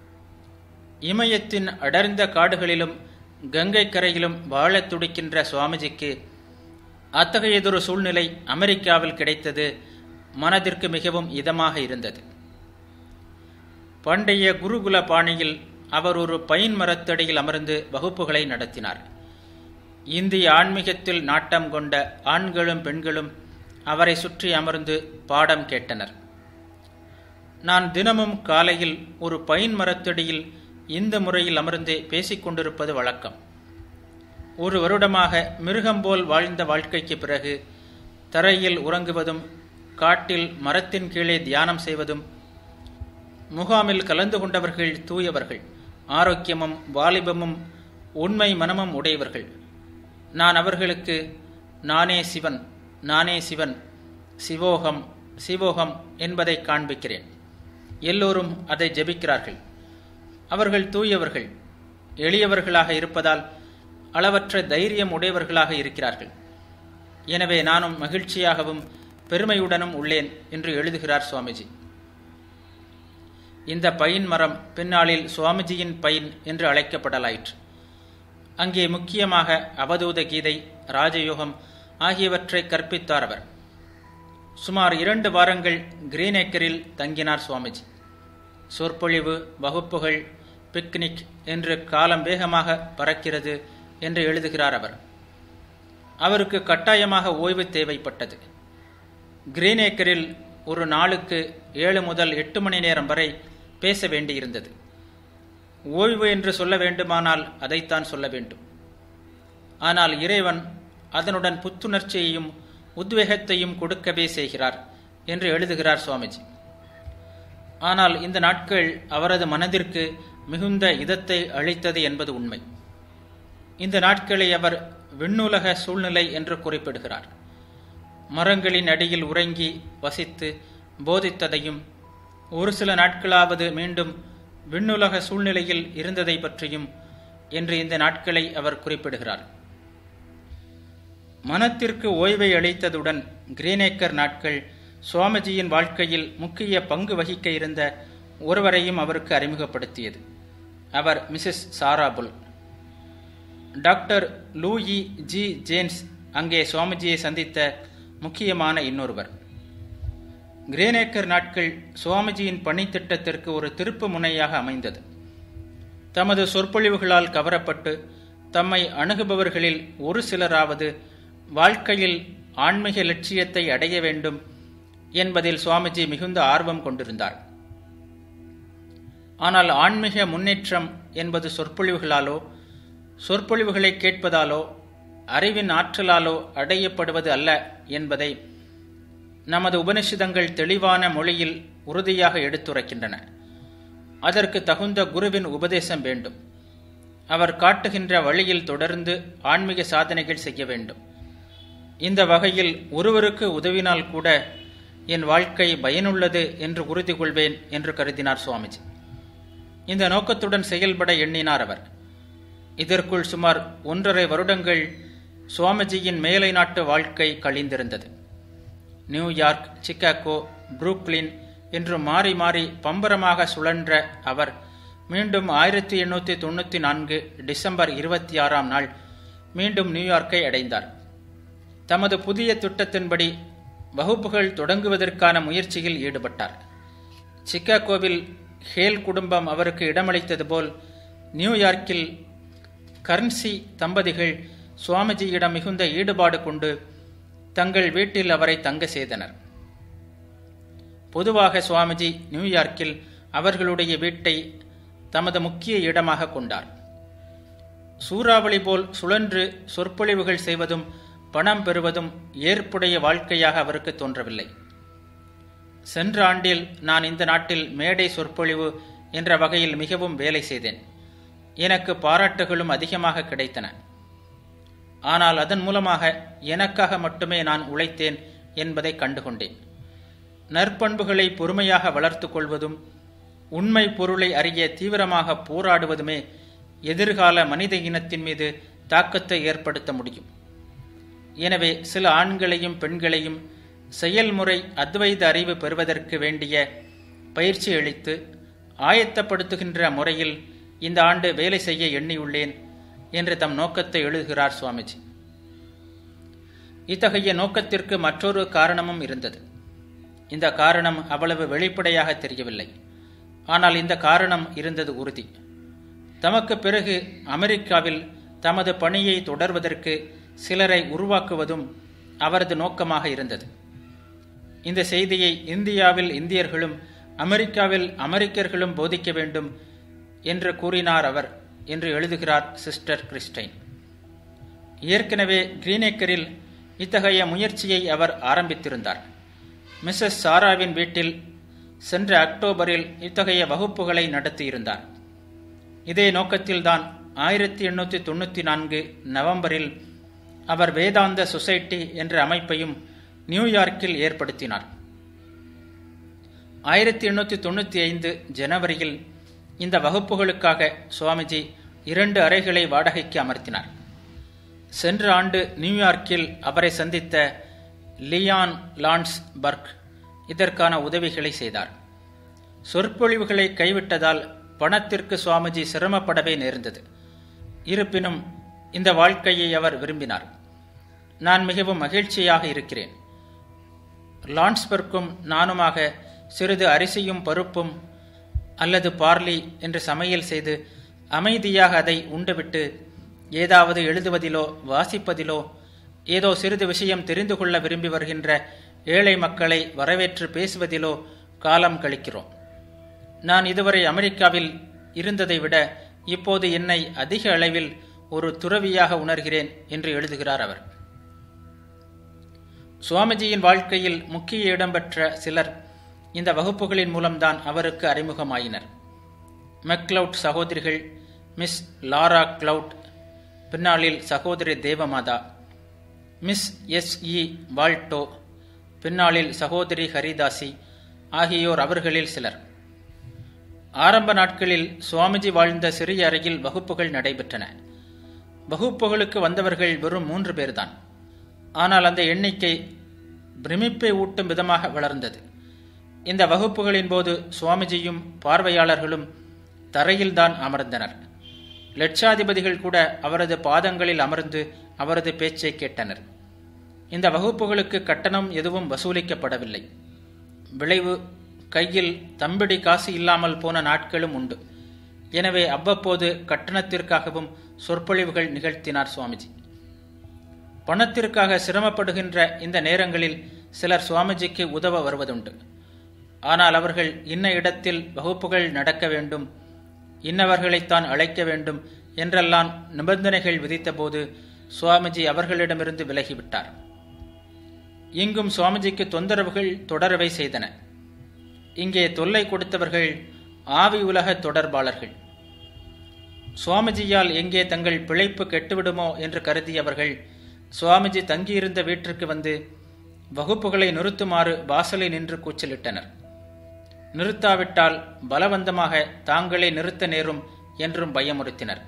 இமயத்தின் அடர்ந்த காடுகளிலும் கங்கை கரையிலும் வாழத் துடிக்கின்ற சுவாமிஜிக்கு அத்தகையதொரு சூழ்நிலை அமெரிக்காவில் கிடைத்தது மனதிற்கு மிகவும் இதமாக இருந்தது. பண்டைய குருகுல பாணியில் அவர் ஒரு பைன் மரத்தடியில் அமர்ந்து வகுப்புகளை நடத்தினார். இந்திய ஆன்மீகத்தில் நாட்டம் கொண்ட ஆண்களும் பெண்களும் அவரை சுற்றி அமர்ந்து பாடம் கேட்டனர். நான் தினமும் காலையில் ஒரு பைன் மரத்தடியில் இந்த முறையில் அமர்ந்து பேசிக்கொண்டிருப்பது வழக்கம். ஒரு வருடமாக மிருகம்போல் வாழ்ந்த வாழ்க்கைக்கு பிறகு தரையில் உறங்குவதும் காட்டில் மரத்தின் கீழே தியானம் செய்வதும், முகாமில் கலந்து கொண்டவர்கள் தூயவர்கள், ஆரோக்கியமும் வாலிபமும் உண்மை மனமும் உடையவர்கள். நான் அவர்களுக்கு நானே சிவன், நானே சிவன், சிவோகம் சிவோகம் என்பதை காண்பிக்கிறேன். எல்லோரும் அதை ஜெபிக்கிறார்கள். அவர்கள் தூயவர்கள், எளியவர்களாக இருப்பதால் அளவற்ற தைரியம் உடையவர்களாக இருக்கிறார்கள். எனவே நானும் மகிழ்ச்சியாகவும் பெருமையுடனும் உள்ளேன் என்று எழுதுகிறார் சுவாமிஜி. இந்த பைன் மரம் பின்னாளில் சுவாமிஜியின் பைன் என்று அழைக்கப்படலாயிற்று. அங்கே முக்கியமாக அவதூத கீதை, ராஜயோகம் ஆகியவற்றை கற்பித்தார் அவர். சுமார் இரண்டு வாரங்கள் கிரீனேக்கரில் தங்கினார் சுவாமிஜி. சொற்பொழிவு, வகுப்புகள், பிக்னிக் என்று காலம் வேகமாக பறக்கிறது என்று எழுதுகிறார் அவர். அவருக்கு கட்டாயமாக ஓய்வு தேவைப்பட்டது. கிரீனேக்கரில் ஒரு நாளுக்கு ஏழு முதல் எட்டு மணி நேரம் வரை பேச வேண்டியிருந்தது. ஓய்வு என்று சொல்ல வேண்டுமானால் அதைத்தான் சொல்ல வேண்டும். ஆனால் இறைவன் அதனுடன் புத்துணர்ச்சியையும் உத்வேகத்தையும் கொடுக்கவே செய்கிறார் என்று எழுதுகிறார் சுவாமிஜி. ஆனால் இந்த நாட்கள் அவரது மனதிற்கு மிகுந்த இதத்தை அளித்தது என்பது உண்மை. இந்த நாட்களை அவர் விண்ணுலக சூழ்நிலை என்று குறிப்பிடுகிறார். மரங்களின் அடியில் உறங்கி வசித்து போதித்ததையும், ஒரு சில நாட்களாவது மீண்டும் விண்ணுலக சூழ்நிலையில் இருந்ததை பற்றியும் என்று இந்த நாட்களை அவர் குறிப்பிடுகிறார். மனத்திற்கு ஓய்வை அளித்ததுடன் கிரீனேக்கர் நாட்கள் சுவாமிஜியின் வாழ்க்கையில் முக்கிய பங்கு வகிக்க இருந்த ஒருவரையும் அவருக்கு அறிமுகப்படுத்தியது. அவர் Mrs Sara Bull. Doctor Louis G Janes அங்கே சுவாமிஜியை சந்தித்த முக்கியமான இன்னொருவர். கிரீனேக்கர் நாட்கள் சுவாமிஜியின் பணித்திட்டத்திற்கு ஒரு திருப்பு முனையாக அமைந்தது. தமது சொற்பொழிவுகளால் கவரப்பட்டு தம்மை அணுகுபவர்களில் ஒரு சிலராவது வாழ்க்கையில் ஆன்மீக லட்சியத்தை அடைய வேண்டும் என்பதில் சுவாமிஜி மிகுந்த ஆர்வம் கொண்டிருந்தார். ஆனால் ஆன்மீக முன்னேற்றம் என்பது சொற்பொழிவுகளாலோ, சொற்பொழிவுகளை கேட்பதாலோ, அறிவின் ஆற்றலாலோ அடையப்படுவது அல்ல என்பதை நமது உபனிஷதங்கள் தெளிவான மொழியில் உறுதியாக எடுத்துரைக்கின்றன. அதற்கு தகுந்த குருவின் உபதேசம் வேண்டும். அவர் காட்டுகின்ற வழியில் தொடர்ந்து ஆன்மீக சாதனைகள் செய்ய வேண்டும். இந்த வகையில் ஒருவருக்கு உதவினால் கூட என் வாழ்க்கை பயனுள்ளது என்று உறுதி கொள்வேன் என்று கருதினார் சுவாமிஜி. இந்த நோக்கத்துடன் செயல்பட எண்ணினார் அவர். இதற்குள் சுமார் ஒன்றரை வருடங்கள் சுவாமிஜியின் மேலை நாட்டு வாழ்க்கை கழிந்திருந்தது. நியூயார்க், சிக்காகோ, புரூக்ளின் என்று மாறி மாறி பம்பரமாக சுழன்ற அவர் மீண்டும் ஆயிரத்தி எண்ணூற்றி தொண்ணூற்றி நான்கு டிசம்பர் இருபத்தி ஆறாம் நாள் மீண்டும் நியூயார்க்கை அடைந்தார். தமது புதிய திட்டத்தின்படி வகுப்புகள் தொடங்குவதற்கான முயற்சியில் ஈடுபட்டார். சிக்காகோவில் ஹேல் குடும்பம் அவருக்கு இடமளித்தது போல் நியூயார்க்கில் கர்ன்சி தம்பதிகள் சுவாமிஜியிடம் மிகுந்த ஈடுபாடு கொண்டு தங்கள் வீட்டில் அவரை தங்க செய்தனர். பொதுவாக சுவாமிஜி நியூயார்க்கில் அவர்களுடைய வீட்டை தமது முக்கிய இடமாக கொண்டார். சூறாவளி போல் சுழன்று சொற்பொழிவுகள் செய்வதும் பணம் பெறுவதும் ஏற்புடைய வாழ்க்கையாக அவருக்கு தோன்றவில்லை. சென்ற ஆண்டில் நான் இந்த நாட்டில் மேடை சொற்பொழிவு என்ற வகையில் மிகவும் வேலை செய்தேன். எனக்கு பாராட்டுகளும் அதிகமாக கிடைத்தன. ஆனால் அதன் மூலமாக எனக்காக மட்டுமே நான் உழைத்தேன் என்பதை கண்டுகொண்டேன். நற்பண்புகளை பொறுமையாக வளர்த்து கொள்வதும் உண்மை பொருளை அறிய தீவிரமாக போராடுவதுமே எதிர்கால மனித இனத்தின் மீது தாக்கத்தை ஏற்படுத்த முடியும். எனவே சில ஆண்களையும் பெண்களையும் செயல்முறை அத்வைத அறிவு பெறுவதற்கு வேண்டிய பயிற்சி அளித்து ஆயத்தப்படுத்துகின்ற முறையில் இந்த ஆண்டு வேலை செய்ய எண்ணியுள்ளேன் என்று தம் நோக்கத்தை எழுதுகிறார் சுவாமிஜி. இத்தகைய நோக்கத்திற்கு மற்றொரு காரணமும் இருந்தது. இந்த காரணம் அவ்வளவு வெளிப்படையாக தெரியவில்லை. ஆனால் இந்த காரணம் இருந்தது உறுதி. தமக்கு பிறகு அமெரிக்காவில் தமது பணியை தொடர்வதற்கு சிலரை உருவாக்குவதும் அவரது நோக்கமாக இருந்தது. இந்த செய்தியை இந்தியாவில் இந்தியர்களும் அமெரிக்காவில் அமெரிக்கர்களும் போதிக்க வேண்டும் என்று கூறினார் அவர் என்று எழுதுகிறார் சிஸ்டர் கிறிஸ்டைன். ஏற்கனவே கிரீனேக்கரில் இத்தகைய முயற்சியை அவர் ஆரம்பித்திருந்தார். மிஸ்ஸஸ் சாராவின் வீட்டில் சென்ற அக்டோபரில் இத்தகைய வகுப்புகளை நடத்தியிருந்தார். இதே நோக்கத்தில்தான் ஆயிரத்தி எண்ணூற்றி தொண்ணூற்றி நான்கு நவம்பரில் அவர் வேதாந்த சொசைட்டி என்ற அமைப்பையும் நியூயார்க்கில் ஏற்படுத்தினார். ஆயிரத்தி எண்ணூற்றி தொண்ணூற்றி ஐந்து ஜனவரியில் இந்த வகுப்புகளுக்காக சுவாமிஜி இரண்டு அறைகளை வாடகைக்கு அமர்த்தினார். சென்ற ஆண்டு நியூயார்க்கில் அவரை சந்தித்த லியான் லான்ஸ்பர்க் இதற்கான உதவிகளை செய்தார். சொற்பொழிவுகளை கைவிட்டதால் பணத்திற்கு சுவாமிஜி சிரமப்படவே நேர்ந்தது. இருப்பினும் இந்த வாழ்க்கையை அவர் விரும்பினார். நான் மிகவும் மகிழ்ச்சியாக இருக்கிறேன். லான்ஸ்பர்க்கும் நானுமாக சிறிது அரிசியும் பருப்பும் அல்லது பார்லி என்று சமையல் செய்து அமைதியாக அதை உண்டுவிட்டு ஏதாவது எழுதுவதிலோ வாசிப்பதிலோ ஏதோ சிறிது விஷயம் தெரிந்து கொள்ள விரும்பி வருகின்ற ஏழை மக்களை வரவேற்று பேசுவதிலோ காலம் கழிக்கிறோம். நான் இதுவரை அமெரிக்காவில் இருந்ததை விட இப்போது என்னை அதிக அளவில் ஒரு துறவியாக உணர்கிறேன் என்று எழுதுகிறார் அவர். சுவாமிஜியின் வாழ்க்கையில் முக்கிய இடம்பெற்ற சிலர் இந்த வகுப்புகளின் மூலம்தான் அவருக்கு அறிமுகமாயினர். மெக்லவுட் சகோதரிகள், மிஸ் லாரா கிளவுட், பின்னாளில் சகோதரி Devamata, Miss S E Waldo, பின்னாளில் சகோதரி ஹரிதாசி ஆகியோர் அவர்களில் சிலர். ஆரம்ப நாட்களில் சுவாமிஜி வாழ்ந்த சிறிய அறையில் வகுப்புகள் நடைபெற்றன. வகுப்புகளுக்கு வந்தவர்கள் வெறும் மூன்று பேர்தான். ஆனால் அந்த எண்ணிக்கை பிரமிப்பை ஊட்டும் விதமாக வளர்ந்தது. இந்த வகுப்புகளின் போது சுவாமிஜியும் பார்வையாளர்களும் தரையில்தான் அமர்ந்தனர். லட்சாதிபதிகள் கூட அவரது பாதங்களில் அமர்ந்து அவரது பேச்சை கேட்டனர். இந்த வகுப்புகளுக்கு கட்டணம் எதுவும் வசூலிக்கப்படவில்லை. விளைவு கையில் தம்பிடி காசு இல்லாமல் போன நாட்களும் உண்டு. எனவே அவ்வப்போது கட்டணத்திற்காகவும் சொற்பொழிவுகள் நிகழ்த்தினார் சுவாமிஜி. பணத்திற்காக சிரமப்படுகின்ற இந்த நேரங்களில் சிலர் சுவாமிஜிக்கு உதவ வருவதுண்டு. ஆனால் அவர்கள் இன்ன இடத்தில் வகுப்புகள் நடக்க வேண்டும், இன்னவர்களைத்தான் அழைக்க வேண்டும் என்றெல்லாம் நிபந்தனைகள் விதித்தபோது சுவாமிஜி அவர்களிடமிருந்து விலகிவிட்டார். இங்கும் சுவாமிஜிக்கு தொந்தரவுகள் தொடரவை செய்தன. இங்கே தொல்லை கொடுத்தவர்கள் ஆவி உலக தொடர்பாளர்கள். சுவாமிஜியால் எங்கே தங்கள் பிழைப்பு கெட்டுவிடுமோ என்று கருதியவர்கள் சுவாமிஜி தங்கியிருந்த வீட்டிற்கு வந்து வகுப்புகளை நிறுத்துமாறு வாசலில் நின்று கூச்சலிட்டனர். நிறுத்தாவிட்டால் பலவந்தமாக தாங்களே நிறுத்த நேரும் என்றும் பயமுறுத்தினர்.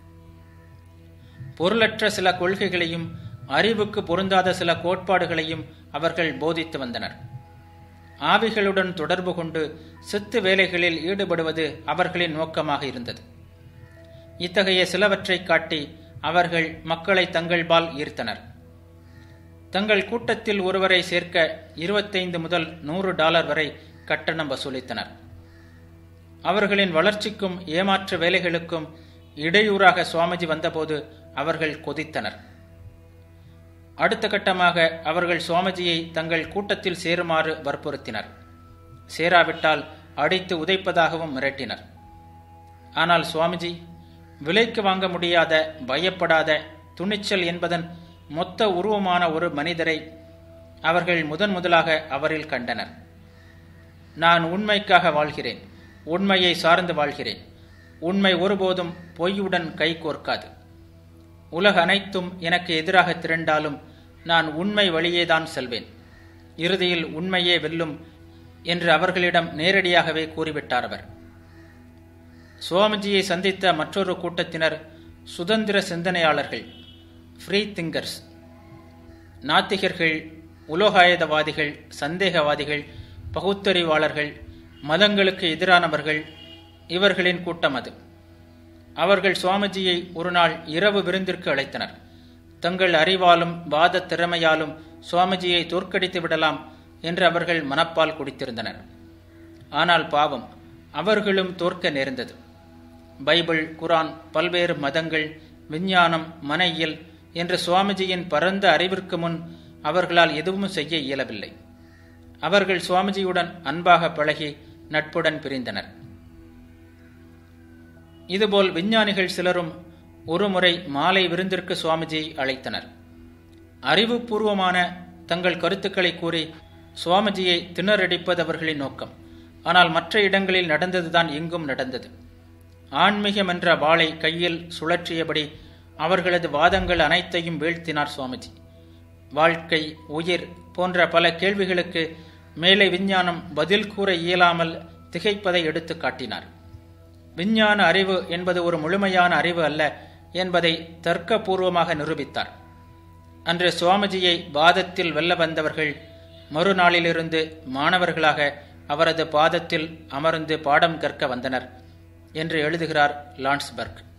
பொருளற்ற சில கொள்கைகளையும் அறிவுக்கு பொருந்தாத சில கோட்பாடுகளையும் அவர்கள் போதித்து வந்தனர். ஆவிகளுடன் தொடர்பு கொண்டு சித்து வேலைகளில் ஈடுபடுவது அவர்களின் நோக்கமாக இருந்தது. இத்தகைய சிலவற்றை காட்டி அவர்கள் மக்களை தங்கள்பால் ஈர்த்தனர். தங்கள் கூட்டத்தில் ஒருவரை சேர்க்க இருபத்தைந்து முதல் நூறு டாலர் வரை கட்டணம் வசூலித்தனர். அவர்களின் வளர்ச்சிக்கும் ஏமாற்று வேலைகளுக்கும் இடையூறாக சுவாமிஜி வந்தபோது அவர்கள் கொதித்தனர். அடுத்த கட்டமாக அவர்கள் சுவாமிஜியை தங்கள் கூட்டத்தில் சேருமாறு வற்புறுத்தினர். சேராவிட்டால் அடித்து உதைப்பதாகவும் மிரட்டினர். ஆனால் சுவாமிஜி விலைக்கு வாங்க முடியாத, பயப்படாத, துணிச்சல் என்பதன் மொத்த உருவமான ஒரு மனிதரை அவர்கள் முதன் முதலாக அவரில் கண்டனர். நான் உண்மைக்காக வாழ்கிறேன், உண்மையை சார்ந்து வாழ்கிறேன். உண்மை ஒருபோதும் பொய்யுடன் கை கோர்க்காது. உலக அனைத்தும் எனக்கு எதிராக திரண்டாலும் நான் உண்மை வழியேதான் செல்வேன். இறுதியில் உண்மையே வெல்லும் என்று அவர்களிடம் நேரடியாகவே கூறிவிட்டார் அவர். சுவாமிஜியை சந்தித்த மற்றொரு கூட்டத்தினர் சுதந்திர சிந்தனையாளர்கள், ஃப்ரீ திங்கர்ஸ். நாத்திகர்கள், உலோகாயுதவாதிகள், சந்தேகவாதிகள், பகுத்தறிவாளர்கள், மதங்களுக்கு எதிரானவர்கள், இவர்களின் கூட்டம் அது. அவர்கள் சுவாமிஜியை ஒரு நாள் இரவு விருந்திற்கு அழைத்தனர். தங்கள் அறிவாலும் வாத திறமையாலும் சுவாமிஜியை தோற்கடித்து விடலாம் என்று அவர்கள் மனப்பால் குடித்திருந்தனர். ஆனால் பாவம், அவர்களும் தோற்க நேர்ந்தது. பைபிள், குரான், பல்வேறு மதங்கள், விஞ்ஞானம், மனையியல் என்ற சுவாமிஜியின் பரந்த அறிவிற்கு முன் அவர்களால் எதுவும் செய்ய இயலவில்லை. அவர்கள் சுவாமிஜியுடன் அன்பாக பழகி நட்புடன் பிரிந்தனர். இதுபோல் விஞ்ஞானிகள் சிலரும் ஒருமுறை மாலை விருந்திற்கு சுவாமிஜியை அழைத்தனர். அறிவுபூர்வமான தங்கள் கருத்துக்களை கூறி சுவாமிஜியை திணறடிப்பது அவர்களின் நோக்கம். ஆனால் மற்ற இடங்களில் நடந்ததுதான் இங்கும் நடந்தது. ஆன்மீகம் என்ற வாளை கையில் சுழற்றியபடி அவர்களது வாதங்கள் அனைத்தையும் வீழ்த்தினார் சுவாமிஜி. வாழ்க்கை, உயிர் போன்ற பல கேள்விகளுக்கு மேலே விஞ்ஞானம் பதில் கூற இயலாமல் திகைப்பதை எடுத்து காட்டினார். விஞ்ஞான அறிவு என்பது ஒரு முழுமையான அறிவு அல்ல என்பதை தர்க்கபூர்வமாக நிரூபித்தார். அன்று சுவாமிஜியை வாதத்தில் வெல்ல வந்தவர்கள் மறுநாளிலிருந்து மாணவர்களாக அவரது பாதத்தில் அமர்ந்து பாடம் கற்க வந்தனர் என்று எழுதுகிறார் லான்ஸ்பர்க்.